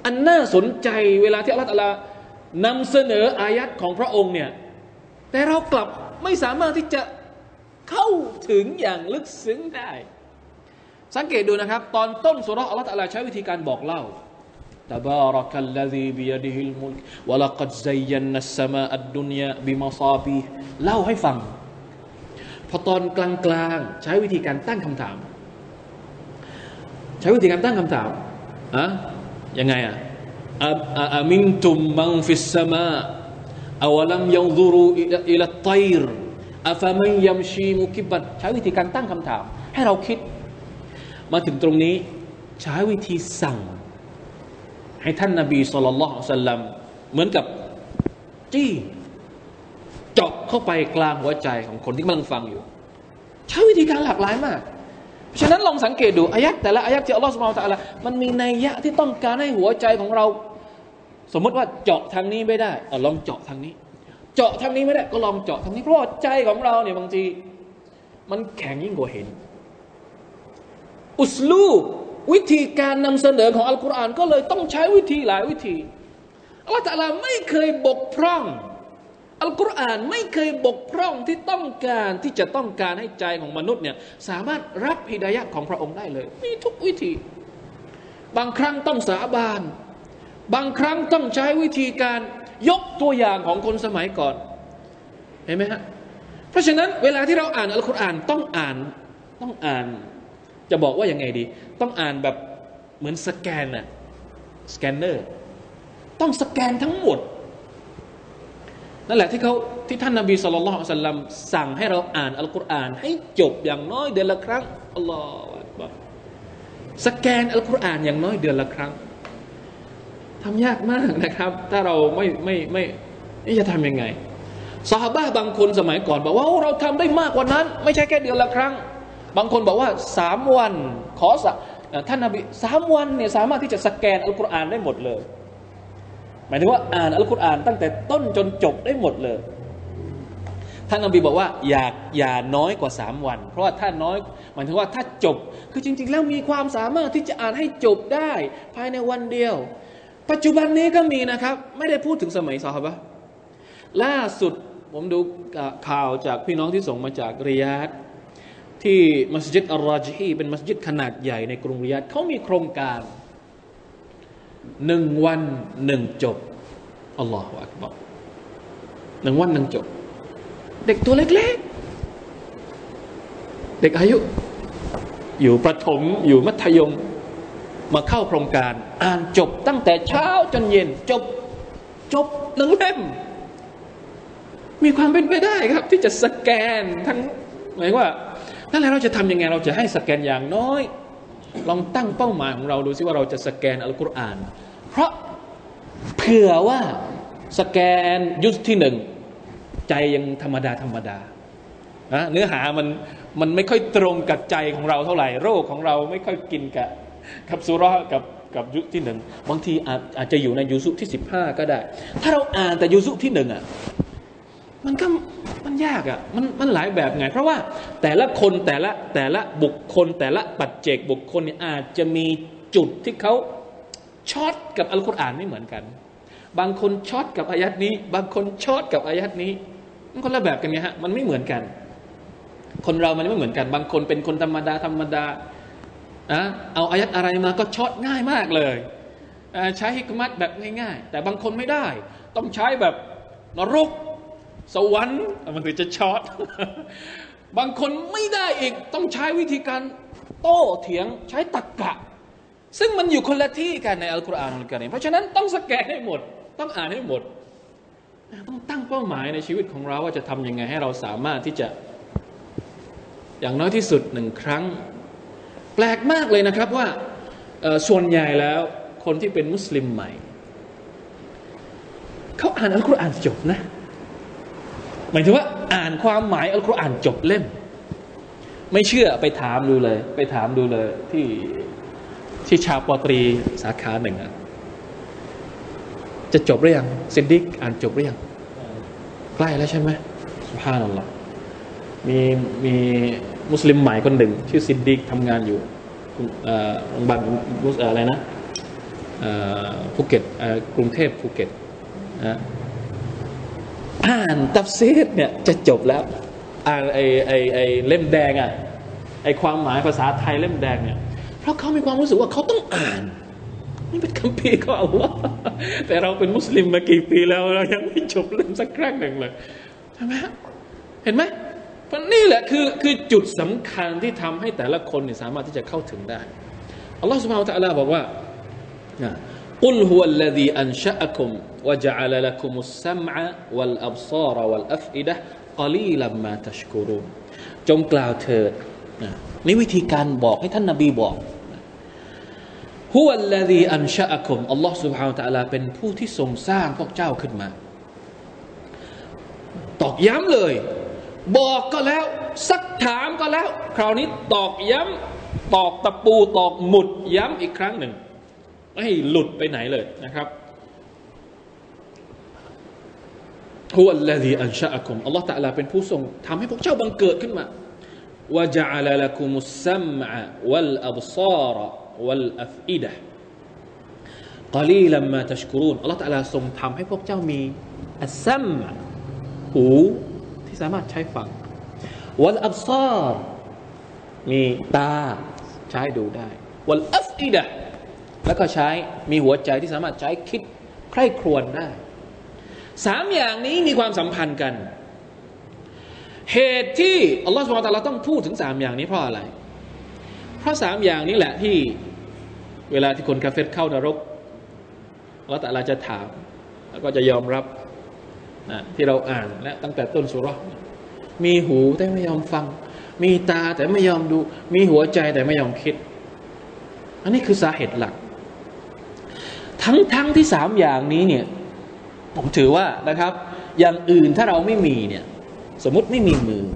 อันน่าสนใจเวลาที่อัลลอฮฺตะอาลานำเสนออายัดของพระองค์เนี่ยแต่เรากลับไม่สามารถที่จะเข้าถึงอย่างลึกซึ้งได้สังเกตดูนะครับตอนต้นสุเราะห์อัลลอฮฺตะอาลาใช้วิธีการบอกเล่าตะบารักัลลซีบิยะดิฮิลมุลกวะละกัดซัยยันนัสสมาอัดดุนยาบิมะซาบีฮ์เล่าให้ฟังพอตอนกลางๆใช้วิธีการตั้งคำถามใช้วิธีการตั้งคำถามอะยังไงอะอามินตุมมังฟิสสมาอวลัมยันซุรูอิลัตฏอยรอะฟะมันยัมชีมุกิบัตใช้วิธีการตั้งคำถามให้เราคิดมาถึงตรงนี้ใช้วิธีสั่งให้ท่านนบีศ็อลลัลลอฮุอะลัยฮิวะซัลลัมเหมือนกับจี้เจาะเข้าไปกลางหัวใจของคนที่กำลังฟังอยู่ใช้วิธีการหลากหลายมากฉะนั้นลองสังเกตดูอายะห์แต่ละอายะห์ที่อัลลอฮฺซุบฮานะฮูวะตะอาลามันมีนัยยะที่ต้องการให้หัวใจของเราสมมติว่าเจาะทางนี้ไม่ได้เอาลองเจาะทางนี้เจาะทางนี้ไม่ได้ก็ลองเจาะทางนี้เพราะว่าใจของเราเนี่ยบางทีมันแข็งยิ่งกว่าเห็นอุสลูบวิธีการนำเสนอของอัลกุรอานก็เลยต้องใช้วิธีหลายวิธีอัลลอฮฺตะอาลาไม่เคยบกพร่องอัลกุรอานไม่เคยบกพร่องที่ต้องการที่จะต้องการให้ใจของมนุษย์เนี่ยสามารถรับฮิดายะห์ของพระองค์ได้เลยมีทุกวิธีบางครั้งต้องสาบานบางครั้งต้องใช้วิธีการยกตัวอย่างของคนสมัยก่อนเห็นไหมฮะเพราะฉะนั้นเวลาที่เราอ่านอัลกุรอานต้องอ่านต้องอ่านจะบอกว่ายังไงดีต้องอ่านแบบเหมือนสแกนน่ะสแกนเนอร์ต้องสแกนทั้งหมดนั่นแหละที่เขาที่ท่านนบีศ็อลลัลลอฮุอะลัยฮิวะซัลลัมสั่งให้เราอ่านอัลกุรอานให้จบอย่างน้อยเดือนละครั้งอัลลอฮฺอักบัรสแกนอัลกุรอานอย่างน้อยเดือนละครั้งทำยากมากนะครับถ้าเราไม่ไม่ไม่นี่จะทำยังไงซอฮาบะห์บางคนสมัยก่อนบอกว่าเราทำได้มากกว่านั้นไม่ใช่แค่เดือนละครั้งบางคนบอกว่าสามวันขอท่านนบีสามวันเนี่ยสามารถที่จะสแกนอัลกุรอานได้หมดเลยหมายถึงว่าอ่านอัลกุรอานตั้งแต่ต้นจนจบได้หมดเลยท่านนบีบอกว่าอย่าอย่าน้อยกว่าสามวันเพราะว่าถ้าน้อยหมายถึงว่าถ้าจบคือจริงๆแล้วมีความสามารถที่จะอ่านให้จบได้ภายในวันเดียวปัจจุบันนี้ก็มีนะครับไม่ได้พูดถึงสมัยซอฮาบะห์ล่าสุดผมดูข่าวจากพี่น้องที่ส่งมาจากริยาดที่มัสยิดอัลราจิฮีเป็นมัสยิดขนาดใหญ่ในกรุงริยาดเขามีโครงการหนึ่งวันหนึ่งจบอัลลอฮฺอักบัรหนึ่งวันหนึ่งจบเด็กตัวเล็กๆเด็กอายุอยู่ประถมอยู่มัธยมมาเข้าโครงการอ่านจบตั้งแต่เช้าจนเย็นจบจบหนึ่งเล่มมีความเป็นไปได้ครับที่จะสแกนทั้งหมายว่านั่นแหละเราจะทำยังไงเราจะให้สแกนอย่างน้อยลองตั้งเป้าหมายของเราดูซิว่าเราจะสแกนอัลกุรอานเพราะเผื่อว่าสแกนยุสที่หนึ่งใจยังธรรมดาธรรมดาเนื้อหามันมันไม่ค่อยตรงกับใจของเราเท่าไหร่โรคของเราไม่ค่อยกินกับกับสุรากับกับยุสที่หนึ่งบางทีอาจอาจจะอยู่ในยุสุที่สิบห้าก็ได้ถ้าเราอ่านแต่ยุสุที่หนึ่งอ่ะมันก็มันยากอ่ะมันมันหลายแบบไงเพราะว่าแต่ละคนแต่ละแต่ละบุคคลแต่ละปัจเจกบุคคลเนี่ยอาจจะมีจุดที่เขาช็อตกับอัลกุรอานไม่เหมือนกันบางคนช็อตกับอายัดนี้บางคนช็อตกับอายัดนี้มันคนละแบบกันไงฮะมันไม่เหมือนกันคนเรามันไม่เหมือนกันบางคนเป็นคนธรรมดาธรรมดานะเอาอายัดอะไรมาก็ช็อตง่ายมากเลยใช้ฮิกมัตแบบง่ายๆแต่บางคนไม่ได้ต้องใช้แบบนรกสวรรค์มันถึงจะช็อตบางคนไม่ได้อีกต้องใช้วิธีการโต้เถียงใช้ตรรกะซึ่งมันอยู่คนละที่กันในอัลกุรอานอัลกะรีมเพราะฉะนั้นต้องสแกนให้หมดต้องอ่านให้หมดต้องตั้งเป้าหมายในชีวิตของเราว่าจะทำยังไงให้เราสามารถที่จะอย่างน้อยที่สุดหนึ่งครั้งแปลกมากเลยนะครับว่าส่วนใหญ่แล้วคนที่เป็นมุสลิมใหม่เขาอ่านอัลกุรอานจบนะหมายถึงว่าอ่านความหมายอัลกุรอานจบเล่มไม่เชื่อไปถามดูเลยไปถามดูเลยที่ที่ชาวปตรีสาขาหนึ่งจะจบหรือยังซินดิกอ่านจบหรือยังใกล้แล้วใช่ไหมซุบฮานัลลอฮ์มีมีมุสลิมใหม่คนหนึ่งชื่อซินดิกทำงานอยู่โรงพยาบาลอะไรนะภูเก็ตกรุงเทพภูเก็ตนะอ่านตัฟซีรเนี่ยจะจบแล้วอ่านไอไอไอเล่มแดงอ่ะไอความหมายภาษาไทยเล่มแดงเนี่ยเพราะเขามีความรู้สึกว่าเขาต้องอ่านนี่เป็นคัมภีร์ของอัลลอฮ์แต่เราเป็นมุสลิมมากี่ปีแล้วเรายังไม่จบเล่มสักครั้งหนึ่งเลยใช่ไหมเห็นไหมเพราะนี่แหละคือคือจุดสำคัญที่ทำให้แต่ละคนเนี่ยสามารถที่จะเข้าถึงได้อัลลอฮ์ سبحانه และ تعالى บอกว่ากุลฮุวัลลซีอันชะอะกุมวะญะอะละละกุมุสซัมอะวัลอับศารวัลอัฟอิดะฮ์กะลีลัมมาตัชกุรูนจงกล่าวเถิดนี่วิธีการบอกให้ท่านนบีบอกฮุวัลลซีอันชะอะกุมอัลลอฮ์ سبحانه และ تعالى เป็นผู้ที่ทรงสร้างพวกเจ้าขึ้นมาตอกย้ำเลยบอกก็แล้วซักถามก็แล้วคราวนี้ตอกย้ำตอกตะปูตอกหมุดย้ำอีกครั้งหนึ่งไม่ให้หลุดไปไหนเลยนะครับฮุวัลลซีอันชะอะกุมอัลลอฮฺตะอาลาเป็นผู้ทรงทำให้พวกเจ้าบังเกิดขึ้นมาวะญะอะละละกุมุสซัมอะวัลอับศารวัลอัฟอิดะฮ์กะลีลัมมาตัชกุรูนอัลลอฮฺตะอาลาทรงทำให้พวกเจ้ามีอัสซัมหูที่สามารถใช้ฟังวัลอับซาร์มีตาใช้ดูได้วัลอัฟอิดะฮ์แล้วก็ใช้มีหัวใจที่สามารถใช้คิดใคร่ครวญได้สามอย่างนี้มีความสัมพันธ์กันเหตุที่อัลลอฮฺซุบฮานะฮูวะตะอาลาต้องพูดถึงสามอย่างนี้เพราะอะไรเพราะสามอย่างนี้แหละที่เวลาที่คนกาเฟรเข้านรกอัลลอฮฺตะอาลาจะถามแล้วก็จะยอมรับนะที่เราอ่านและตั้งแต่ต้นสุเราะห์มีหูแต่ไม่ยอมฟังมีตาแต่ไม่ยอมดูมีหัวใจแต่ไม่ยอมคิดอันนี้คือสาเหตุหลักทั้งทั้งที่สามอย่างนี้เนี่ยผมถือว่านะครับอย่างอื่นถ้าเราไม่มีเนี่ยสมมุติไม่มีมือ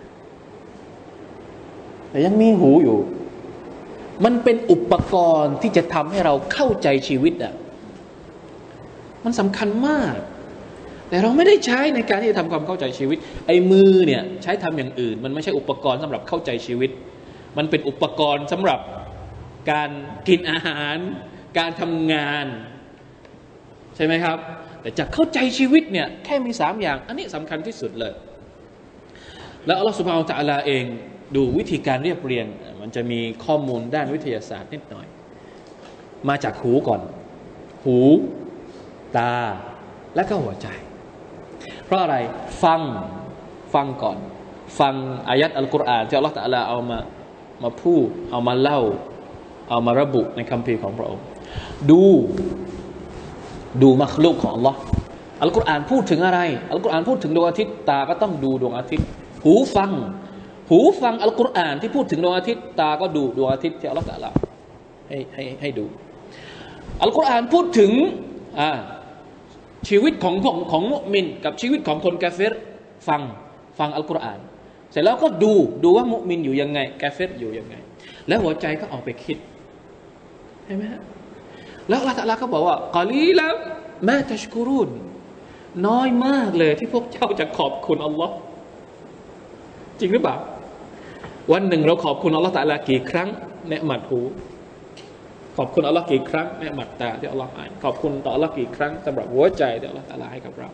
แต่ยังมีหูอยู่มันเป็นอุปกรณ์ที่จะทำให้เราเข้าใจชีวิตอ่ะมันสำคัญมากแต่เราไม่ได้ใช้ในการที่จะทำความเข้าใจชีวิตไอ้มือเนี่ยใช้ทำอย่างอื่นมันไม่ใช่อุปกรณ์สำหรับเข้าใจชีวิตมันเป็นอุปกรณ์สำหรับการกินอาหารการทำงานใช่ไหมครับแต่จะเข้าใจชีวิตเนี่ยแค่มีสามอย่างอันนี้สำคัญที่สุดเลยแล้วอัลลอฮฺซุบฮานะฮูวะตะอาลาเองดูวิธีการเรียบเรียงมันจะมีข้อมูลด้านวิทยาศาสตร์นิดหน่อยมาจากหูก่อนหูตาและก็หัวใจเพราะอะไรฟังฟังก่อนฟังอายัดอัลกุรอานที่อัลลอฮฺตะอาลาเอามามาพูดเอามาเล่าเอามาระบุในคัมภีร์ของพระองค์ดูดูมัคลุกของอัลลอฮ์อัลกุรอานพูดถึงอะไรอัลกุรอานพูดถึงดวงอาทิตย์ตาก็ต้องดูดวงอาทิตย์หูฟังหูฟังอัลกุรอานที่พูดถึงดวงอาทิตย์ตาก็ดูดวงอาทิตย์ที่อัลลอฮ์ตะอาลาให้ให้ให้ดูอัลกุรอานพูดถึงอ่าชีวิตของของของมุมินกับชีวิตของคนกาเฟรฟังฟังอัลกุรอานเสร็จแล้วก็ดูดูว่ามุมินอยู่ยังไงกาเฟรอยู่ยังไงแล้วหัวใจก็เอาไปคิดใช่ไหมฮะแล้วอัลลอฮฺตะอาลาก็บอกว่ากอลีลัมมาตัชกุรูนน้อยมากเลยที่พวกเจ้าจะขอบคุณอัลลอฮ์จริงหรือเปล่าวันหนึ่งเราขอบคุณอัลลอฮฺตะอาลากี่ครั้งเนืหมัดหูขอบคุณอัลลอฮ์กี่ครั้งเนืหมัดตาที่อัลลอฮ์ให้ขอบคุณต่ออัลลอฮ์กี่ครั้งสำหรับหัวใจที่อัลลอฮฺตะอาลาให้กับเรา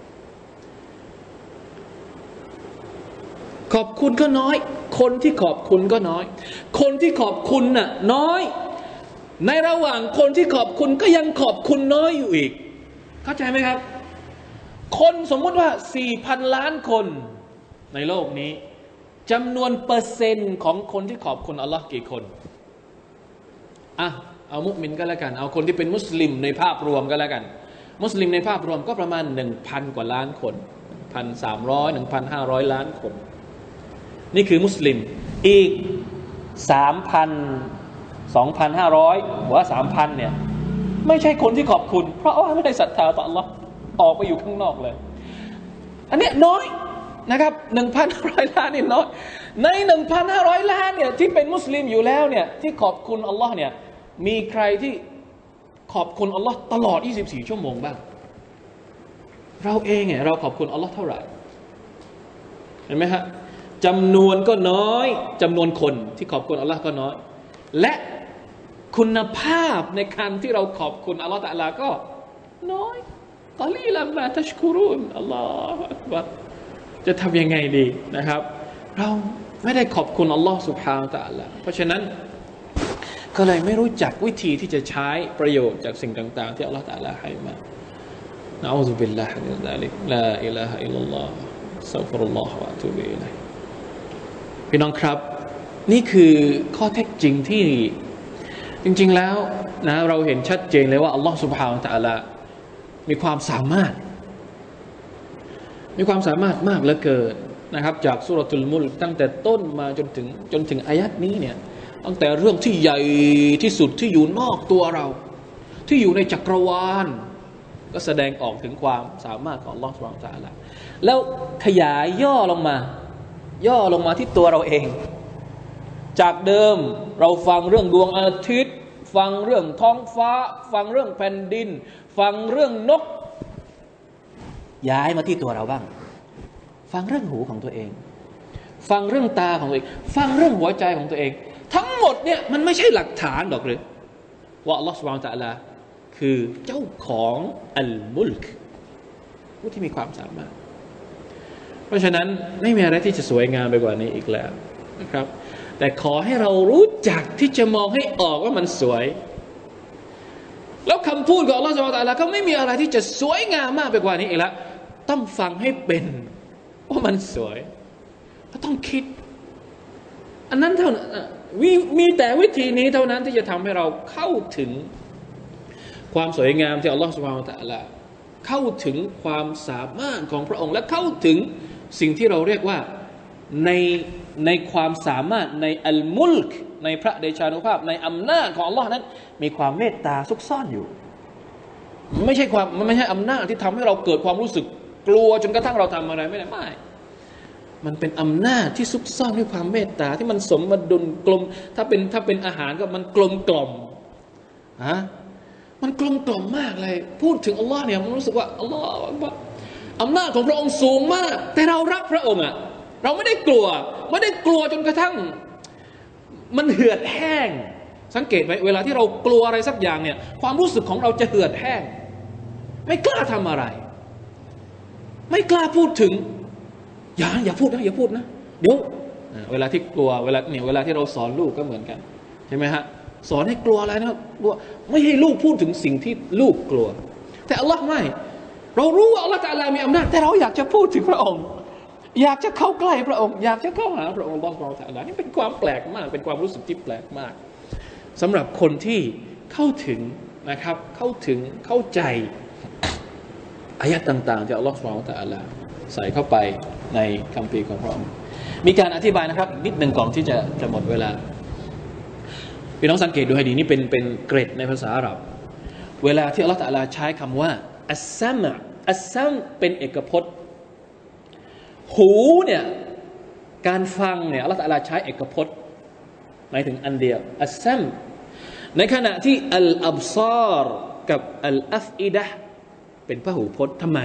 ขอบคุณก็น้อยคนที่ขอบคุณก็น้อยคนที่ขอบคุณน่ะน้อยในระหว่างคนที่ขอบคุณก็ยังขอบคุณน้อยอยู่อีกเข้าใจไหมครับคนสมมติว่า สี่พัน ล้านคนในโลกนี้จำนวนเปอร์เซ็นต์ของคนที่ขอบคุณอัลลอฮ์กี่คนอ่ะเอามุมินก็แล้วกันเอาคนที่เป็นมุสลิมในภาพรวมก็แล้วกันมุสลิมในภาพรวมก็ประมาณ หนึ่งพัน กว่าล้านคน หนึ่งพันสามร้อย หนึ่งพันห้าร้อย ล้านคนนี่คือมุสลิมอีก สามพัน สองพันห้าร้อย หรือว่า สามพัน เนี่ยไม่ใช่คนที่ขอบคุณเพราะว่าไม่ได้ศรัทธาต่ออัลเลาะห์ออกไปอยู่ข้างนอกเลยอันนี้น้อยนะครับ หนึ่งพันห้าร้อย ล้านนี่น้อยใน หนึ่งพันห้าร้อย ล้านเนี่ยที่เป็นมุสลิมอยู่แล้วเนี่ยที่ขอบคุณอัลเลาะห์เนี่ยมีใครที่ขอบคุณอัลเลาะห์ตลอดยี่สิบสี่ชั่วโมงบ้างเราเองเนี่ยเราขอบคุณอัลเลาะห์เท่าไหร่เห็นไหมฮะจำนวนก็น้อยจำนวนคนที่ขอบคุณอัลเลาะห์ก็น้อยและคุณภาพในการที่เราขอบคุณอัลลอฮฺตะอาลาก็น้อยกอลีลัมมาตัชกุรุนอัลลอฮฺอักบัรจะทำยังไงดีนะครับเราไม่ได้ขอบคุณอัลลอฮฺซุบฮานะฮูวะตะอาลาเพราะฉะนั้นก็เลยไม่รู้จักวิธีที่จะใช้ประโยชน์จากสิ่งต่างๆที่อัลลอฮฺตะอาลาให้มานะอูซุบิลลาฮิมินซาลิกลาอิลาฮะอิลลัลลอฮฺอัสตัฆฟิรุลลอฮฺวะอะตูบิอิลัยฮิพี่น้องครับนี่คือข้อเท็จจริงที่จริงๆแล้วนะเราเห็นชัดเจนเลยว่าอัลลอฮฺซุบฮานะฮูวะตะอาลามีความสามารถมีความสามารถมากเหลือเกินนะครับจากซูเราะตุลมุลกตั้งแต่ต้นมาจนถึงจนถึงอายัดนี้เนี่ยตั้งแต่เรื่องที่ใหญ่ที่สุดที่อยู่นอกตัวเราที่อยู่ในจักรวาลก็แสดงออกถึงความสามารถของอัลลอฮฺซุบฮานะฮูวะตะอาลาแล้วขยายย่อลงมาย่อลงมาที่ตัวเราเองจากเดิมเราฟังเรื่องดวงอาทิตย์ฟังเรื่องท้องฟ้าฟังเรื่องแผ่นดินฟังเรื่องนกย้ายมาที่ตัวเราบ้างฟังเรื่องหูของตัวเองฟังเรื่องตาของตัวเองฟังเรื่องหัวใจของตัวเองทั้งหมดเนี่ยมันไม่ใช่หลักฐานหรอกหรือว่าอัลลอฮฺซุบฮานะฮูวะตะอาลาคือเจ้าของอัลมุลกผู้ที่มีความสามารถเพราะฉะนั้นไม่มีอะไรที่จะสวยงามไปกว่านี้อีกแล้วนะครับแต่ขอให้เรารู้จักที่จะมองให้ออกว่ามันสวยแล้วคำพูดของอัลลอฮฺซุบฮานะฮูวะตะอาลาก็ไม่มีอะไรที่จะสวยงามมากไปกว่านี้อีกแล้วต้องฟังให้เป็นว่ามันสวยก็ต้องคิดอันนั้นเท่านั้นมีมีแต่วิธีนี้เท่านั้นที่จะทำให้เราเข้าถึงความสวยงามที่อัลลอฮฺซุบฮานะฮูวะตะอาลาเข้าถึงความสามารถของพระองค์และเข้าถึงสิ่งที่เราเรียกว่าในในความสามารถในอัลมุลกในพระเดชานุภาพในอำนาจของอัลลอฮ์นั้นมีความเมตตาซุกซ่อนอยู่ไม่ใช่ความมันไม่ใช่อำนาจที่ทำให้เราเกิดความรู้สึกกลัวจนกระทั่งเราทำอะไรไม่ได้ไม่มันเป็นอำนาจที่ซุกซ่อนด้วยความเมตตาที่มันสมดุลกลมถ้าเป็นถ้าเป็นอาหารก็มันกลมกล่อมฮะมันกลมกล่อมมากเลยพูดถึงอัลลอฮ์เนี่ยมันรู้สึกว่าอัลลอฮ์อำนาจของพระองค์สูงมากแต่เรารักพระองค์อ่ะเราไม่ได้กลัวไม่ได้กลัวจนกระทั่งมันเหือดแห้งสังเกตไหมเวลาที่เรากลัวอะไรสักอย่างเนี่ยความรู้สึกของเราจะเหือดแห้งไม่กล้าทำอะไรไม่กล้าพูดถึงอย่าอย่าพูดนะอย่าพูดนะเดี๋ยวเวลาที่กลัวเวลาเนี่ยเวลาที่เราสอนลูกก็เหมือนกันใช่ไหมฮะสอนให้กลัวอะไรนะกลัวไม่ให้ลูกพูดถึงสิ่งที่ลูกกลัวแต่อัลลอฮ์ไม่เรารู้ว่าอัลลอฮ์ตะอาลามีอำนาจแต่เราอยากจะพูดถึงพระองค์อยากจะเข้าใกล้พระองค์อยากจะเข้าหาพระองค์อัลลอฮ์ซุบฮานะฮูวะตะอาลานี่เป็นความแปลกมากเป็นความรู้สึกที่แปลกมากสำหรับคนที่เข้าถึงนะครับเข้าถึงเข้าใจอายะห์ต่างๆที่อัลลอฮ์ซุบฮานะฮูวะตะอาลาใส่เข้าไปในคัมภีร์ของพระองค์มีการอธิบายนะครับนิดหนึ่งก่อนที่จะจะหมดเวลาพี่น้องสังเกตดูให้ดีนี่เป็นเป็นเกรดในภาษาอาหรับเวลาที่อัลลอฮ์ตะอาลาใช้คำว่าอัสซัมอัสซัมเป็นเอกพจน์หูเนี่ยการฟังเนี่ยอัลลอฮฺตะอาลาใช้เอกพจน์หมายถึงอันเดียวอัสซัมในขณะที่อัลอับซาร์กับอัลอัฟอิดะห์เป็นพหูพจน์ทำไม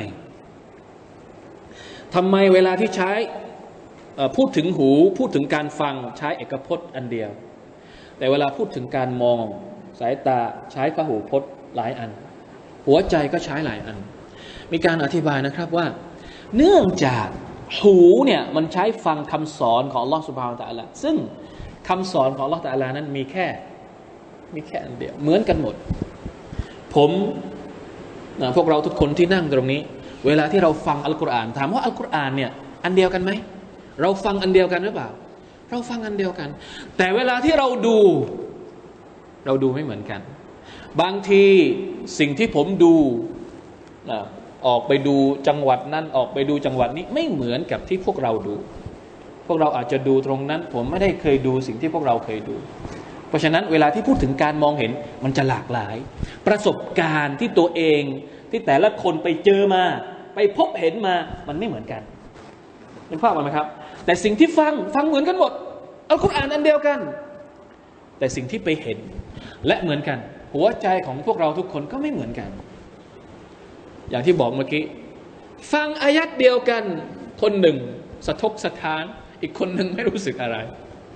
ทำไมเวลาที่ใช้พูดถึงหูพูดถึงการฟังใช้เอกพจน์อันเดียวแต่เวลาพูดถึงการมองสายตาใช้พหูพจน์หลายอันหัวใจก็ใช้หลายอันมีการอธิบายนะครับว่าเนื่องจากหูเนี่ยมันใช้ฟังคำสอนของอัลลอฮฺซุบฮานะฮูวะตะอาลาซึ่งคำสอนของอัลลอฮฺตะอาลานั้นมีแค่มีแค่อันเดียวเหมือนกันหมดผมนะพวกเราทุกคนที่นั่งตรงนี้เวลาที่เราฟังอัลกุรอานถามว่าอัลกุรอานเนี่ยอันเดียวกันไหมเราฟังอันเดียวกันหรือเปล่าเราฟังอันเดียวกันแต่เวลาที่เราดูเราดูไม่เหมือนกันบางทีสิ่งที่ผมดูนะออกไปดูจังหวัดนั้นออกไปดูจังหวัดนี้ไม่เหมือนกับที่พวกเราดูพวกเราอาจจะดูตรงนั้นผมไม่ได้เคยดูสิ่งที่พวกเราเคยดูเพราะฉะนั้นเวลาที่พูดถึงการมองเห็นมันจะหลากหลายประสบการณ์ที่ตัวเองที่แต่ละคนไปเจอมาไปพบเห็นมามันไม่เหมือนกันเห็นภาพไหมครับแต่สิ่งที่ฟังฟังเหมือนกันหมดอัลกุรอานอันเดียวกันแต่สิ่งที่ไปเห็นและเหมือนกันหัวใจของพวกเราทุกคนก็ไม่เหมือนกันอย่างที่บอกเมื่อกี้ฟังอายัดเดียวกันคนหนึ่งสะทกสะท้านอีกคนหนึ่งไม่รู้สึกอะไร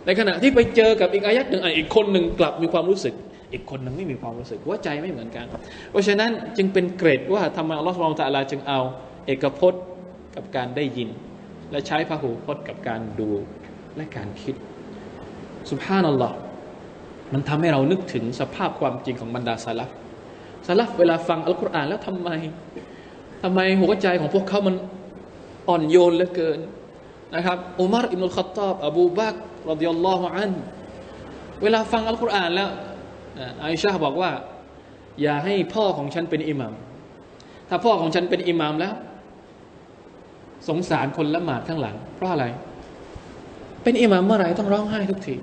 ในขณะที่ไปเจอกับอีกอายัดหนึ่งอีกคนหนึ่งกลับมีความรู้สึกอีกคนหนึ่งไม่มีความรู้สึกหัวใจไม่เหมือนกันเพราะฉะนั้นจึงเป็นเกรดว่าทำไมอัลลอฮฺซุบฮานะฮูวะตะอาลาจึงเอาเอกพจน์กับการได้ยินและใช้พหูพจน์กับการดูและการคิดซุบฮานัลลอฮ์มันทำให้เรานึกถึงสภาพความจริงของบรรดาซะลัฟซะลัฟเวลาฟังอัลกุรอานแล้วทำไมทำไมหัวใจของพวกเขามันอ่อนโยนเหลือเกินนะครับอุมัรอิบนุลค็อฏฏอบอบูบักรรอฎิยัลลอฮุอันฮุเวลาฟังอัลกุรอานแล้วอาอิชะห์บอกว่าอย่าให้พ่อของฉันเป็นอิหมัมถ้าพ่อของฉันเป็นอิหมัมแล้วสงสารคนละหมาดข้างหลังเพราะอะไรเป็นอิหมัมเมื่อไหร่ต้องร้องไห้ทุกที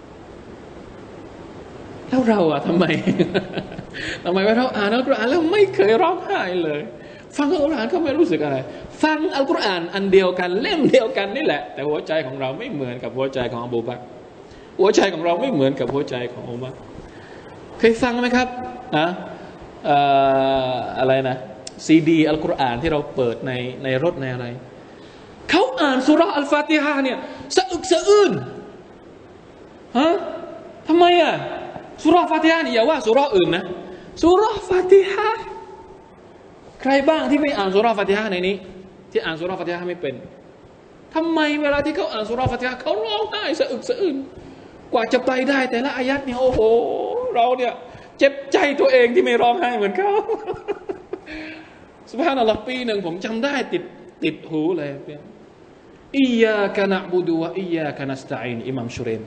แล้วเราอะทำไม ทำไมว่าเราอ่านอัลกุรอานแล้วไม่เคยร้องไห้เลยฟังอัลกุรอานก็ไม่รู้สึกอะไรฟังอัลกุรอานอันเดียวกันเล่มเดียวกันนี่แหละแต่หัวใจของเราไม่เหมือนกับหัวใจของอบูบักรหัวใจของเราไม่เหมือนกับหัวใจของอุมัรเคยฟังไหมครับนะเอ่ออะไรนะซีดีอัลกุรอานที่เราเปิดในในรถในอะไรเขาอ่านซูเราะห์อัลฟาติฮะห์เนี่ยสะอึกสะอื้นฮะทำไมอ่ะซูเราะห์ฟาติฮะห์นี่อย่าว่าซูเราะห์อื่นนะซูเราะห์ฟาติฮะห์ใครบ้างที่ไม่อ่านซูเราะห์ฟาติฮะห์ในนี้ที่อ่านซูเราะห์ฟาติฮะห์ไม่เป็นทำไมเวลาที่เขาอ่านซูเราะห์ฟาติฮะห์เขาร้องไห้สะอึกสะอื้นกว่าจะไปได้แต่ละอายัดเนี่ยโอ้โหเราเนี่ยเจ็บใจตัวเองที่ไม่ร้องไห้เหมือนเขาซุบฮานัลลอฮ์ปีหนึ่งผมจำได้ติดติดหูเลยอิยาคะนะบุดุวะอิยาคะนัสตะอีนอิหม่ามชุเรม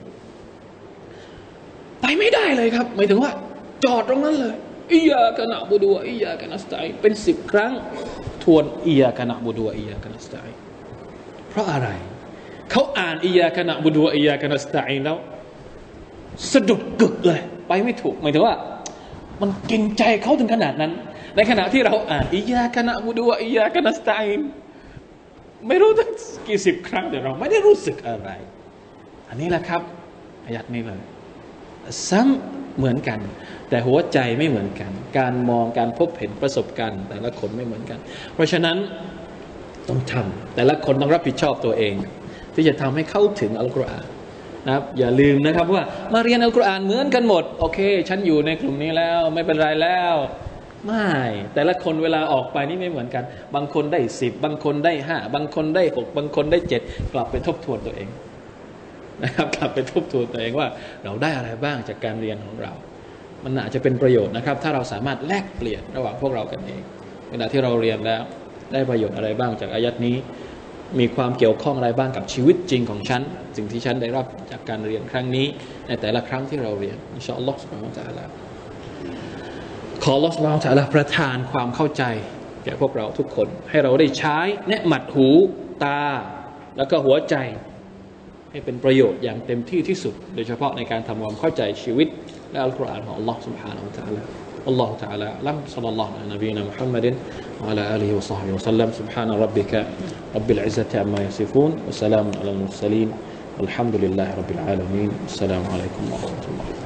ไปไม่ได้เลยครับหมายถึงว่าจอดตรงนั้นเลยอิยาคะนะบุดุวะอิยาคะนัสตะอีนเป็นสิบครั้งทวนอิยาคะนะบุดุวะอิยาคะนัสตะอีนเพราะอะไรเขาอ่านอิยาคะนะบุดุวะอิยาคะนัสตะอีนแล้วสะดุดกึกเลยไปไม่ถูกหมายถึงว่ามันกินใจเขาถึงขนาดนั้นในขณะที่เราอ่านอิยาคะนะบุดุวะอิยาคะนัสตะอีนไม่รู้ตั้งกี่สิบครั้งแต่เราไม่ได้รู้สึกอะไรอันนี้แหละครับอายัดนี้เลยซ้ำเหมือนกันแต่หัวใจไม่เหมือนกันการมองการพบเห็นประสบการณ์แต่ละคนไม่เหมือนกันเพราะฉะนั้นต้องทำแต่ละคนต้องรับผิดชอบตัวเองที่จะทำให้เข้าถึงอัลกุรอานนะครับอย่าลืมนะครับว่ามาเรียนอัลกุรอานเหมือนกันหมดโอเคฉันอยู่ในกลุ่มนี้แล้วไม่เป็นไรแล้วไม่แต่ละคนเวลาออกไปนี่ไม่เหมือนกันบางคนได้สิบบางคนได้ห้าบางคนได้หกบางคนได้เจ็ดกลับไปทบทวนตัวเองนะครับกลับไปทบทวนตัวเองว่าเราได้อะไรบ้างจากการเรียนของเรามันอาจจะเป็นประโยชน์นะครับถ้าเราสามารถแลกเปลี่ยนระหว่างพวกเรากันเองเวลาที่เราเรียนแล้วได้ประโยชน์อะไรบ้างจากอายัดนี้มีความเกี่ยวข้องอะไรบ้างกับชีวิตจริงของฉันสิ่งที่ฉันได้รับจากการเรียนครั้งนี้ในแต่ละครั้งที่เราเรียนอินชาอัลลอฮฺซุบฮานะฮูวะตะอาลาขออัลลอฮฺซุบฮานะฮูวะตะอาลาประทานความเข้าใจแก่พวกเราทุกคนให้เราได้ใช้เนืหมัดหูตาแล้วก็หัวใจให้เป็นประโยชน์อย่างเต็มที่ที่สุดโดยเฉพาะในการทำความเข้าใจชีวิตและอัลกุรอานของอัลลอฮฺซุบฮานะฮูวะตะอาลาอัลลอฮฺตะอาลาอัลลัมศ็อลลัลลอฮุอะลัยฮิวะซัลลัมนบีนะมุฮัมมัดวะอะลาอาลิฮิวะศอฮบิฮิวะซัลลัมซุบฮานะร็อบบิกะร็อบบิลอิซซะติอัมมายัซิฟูนวะสลามุอะลัลมุรสลีนวัลฮัมดุลิลลาฮิร็อบบิลอาลามีนอัสสลามุอะลัยกุมวะเราะห์มะตุลลอฮ์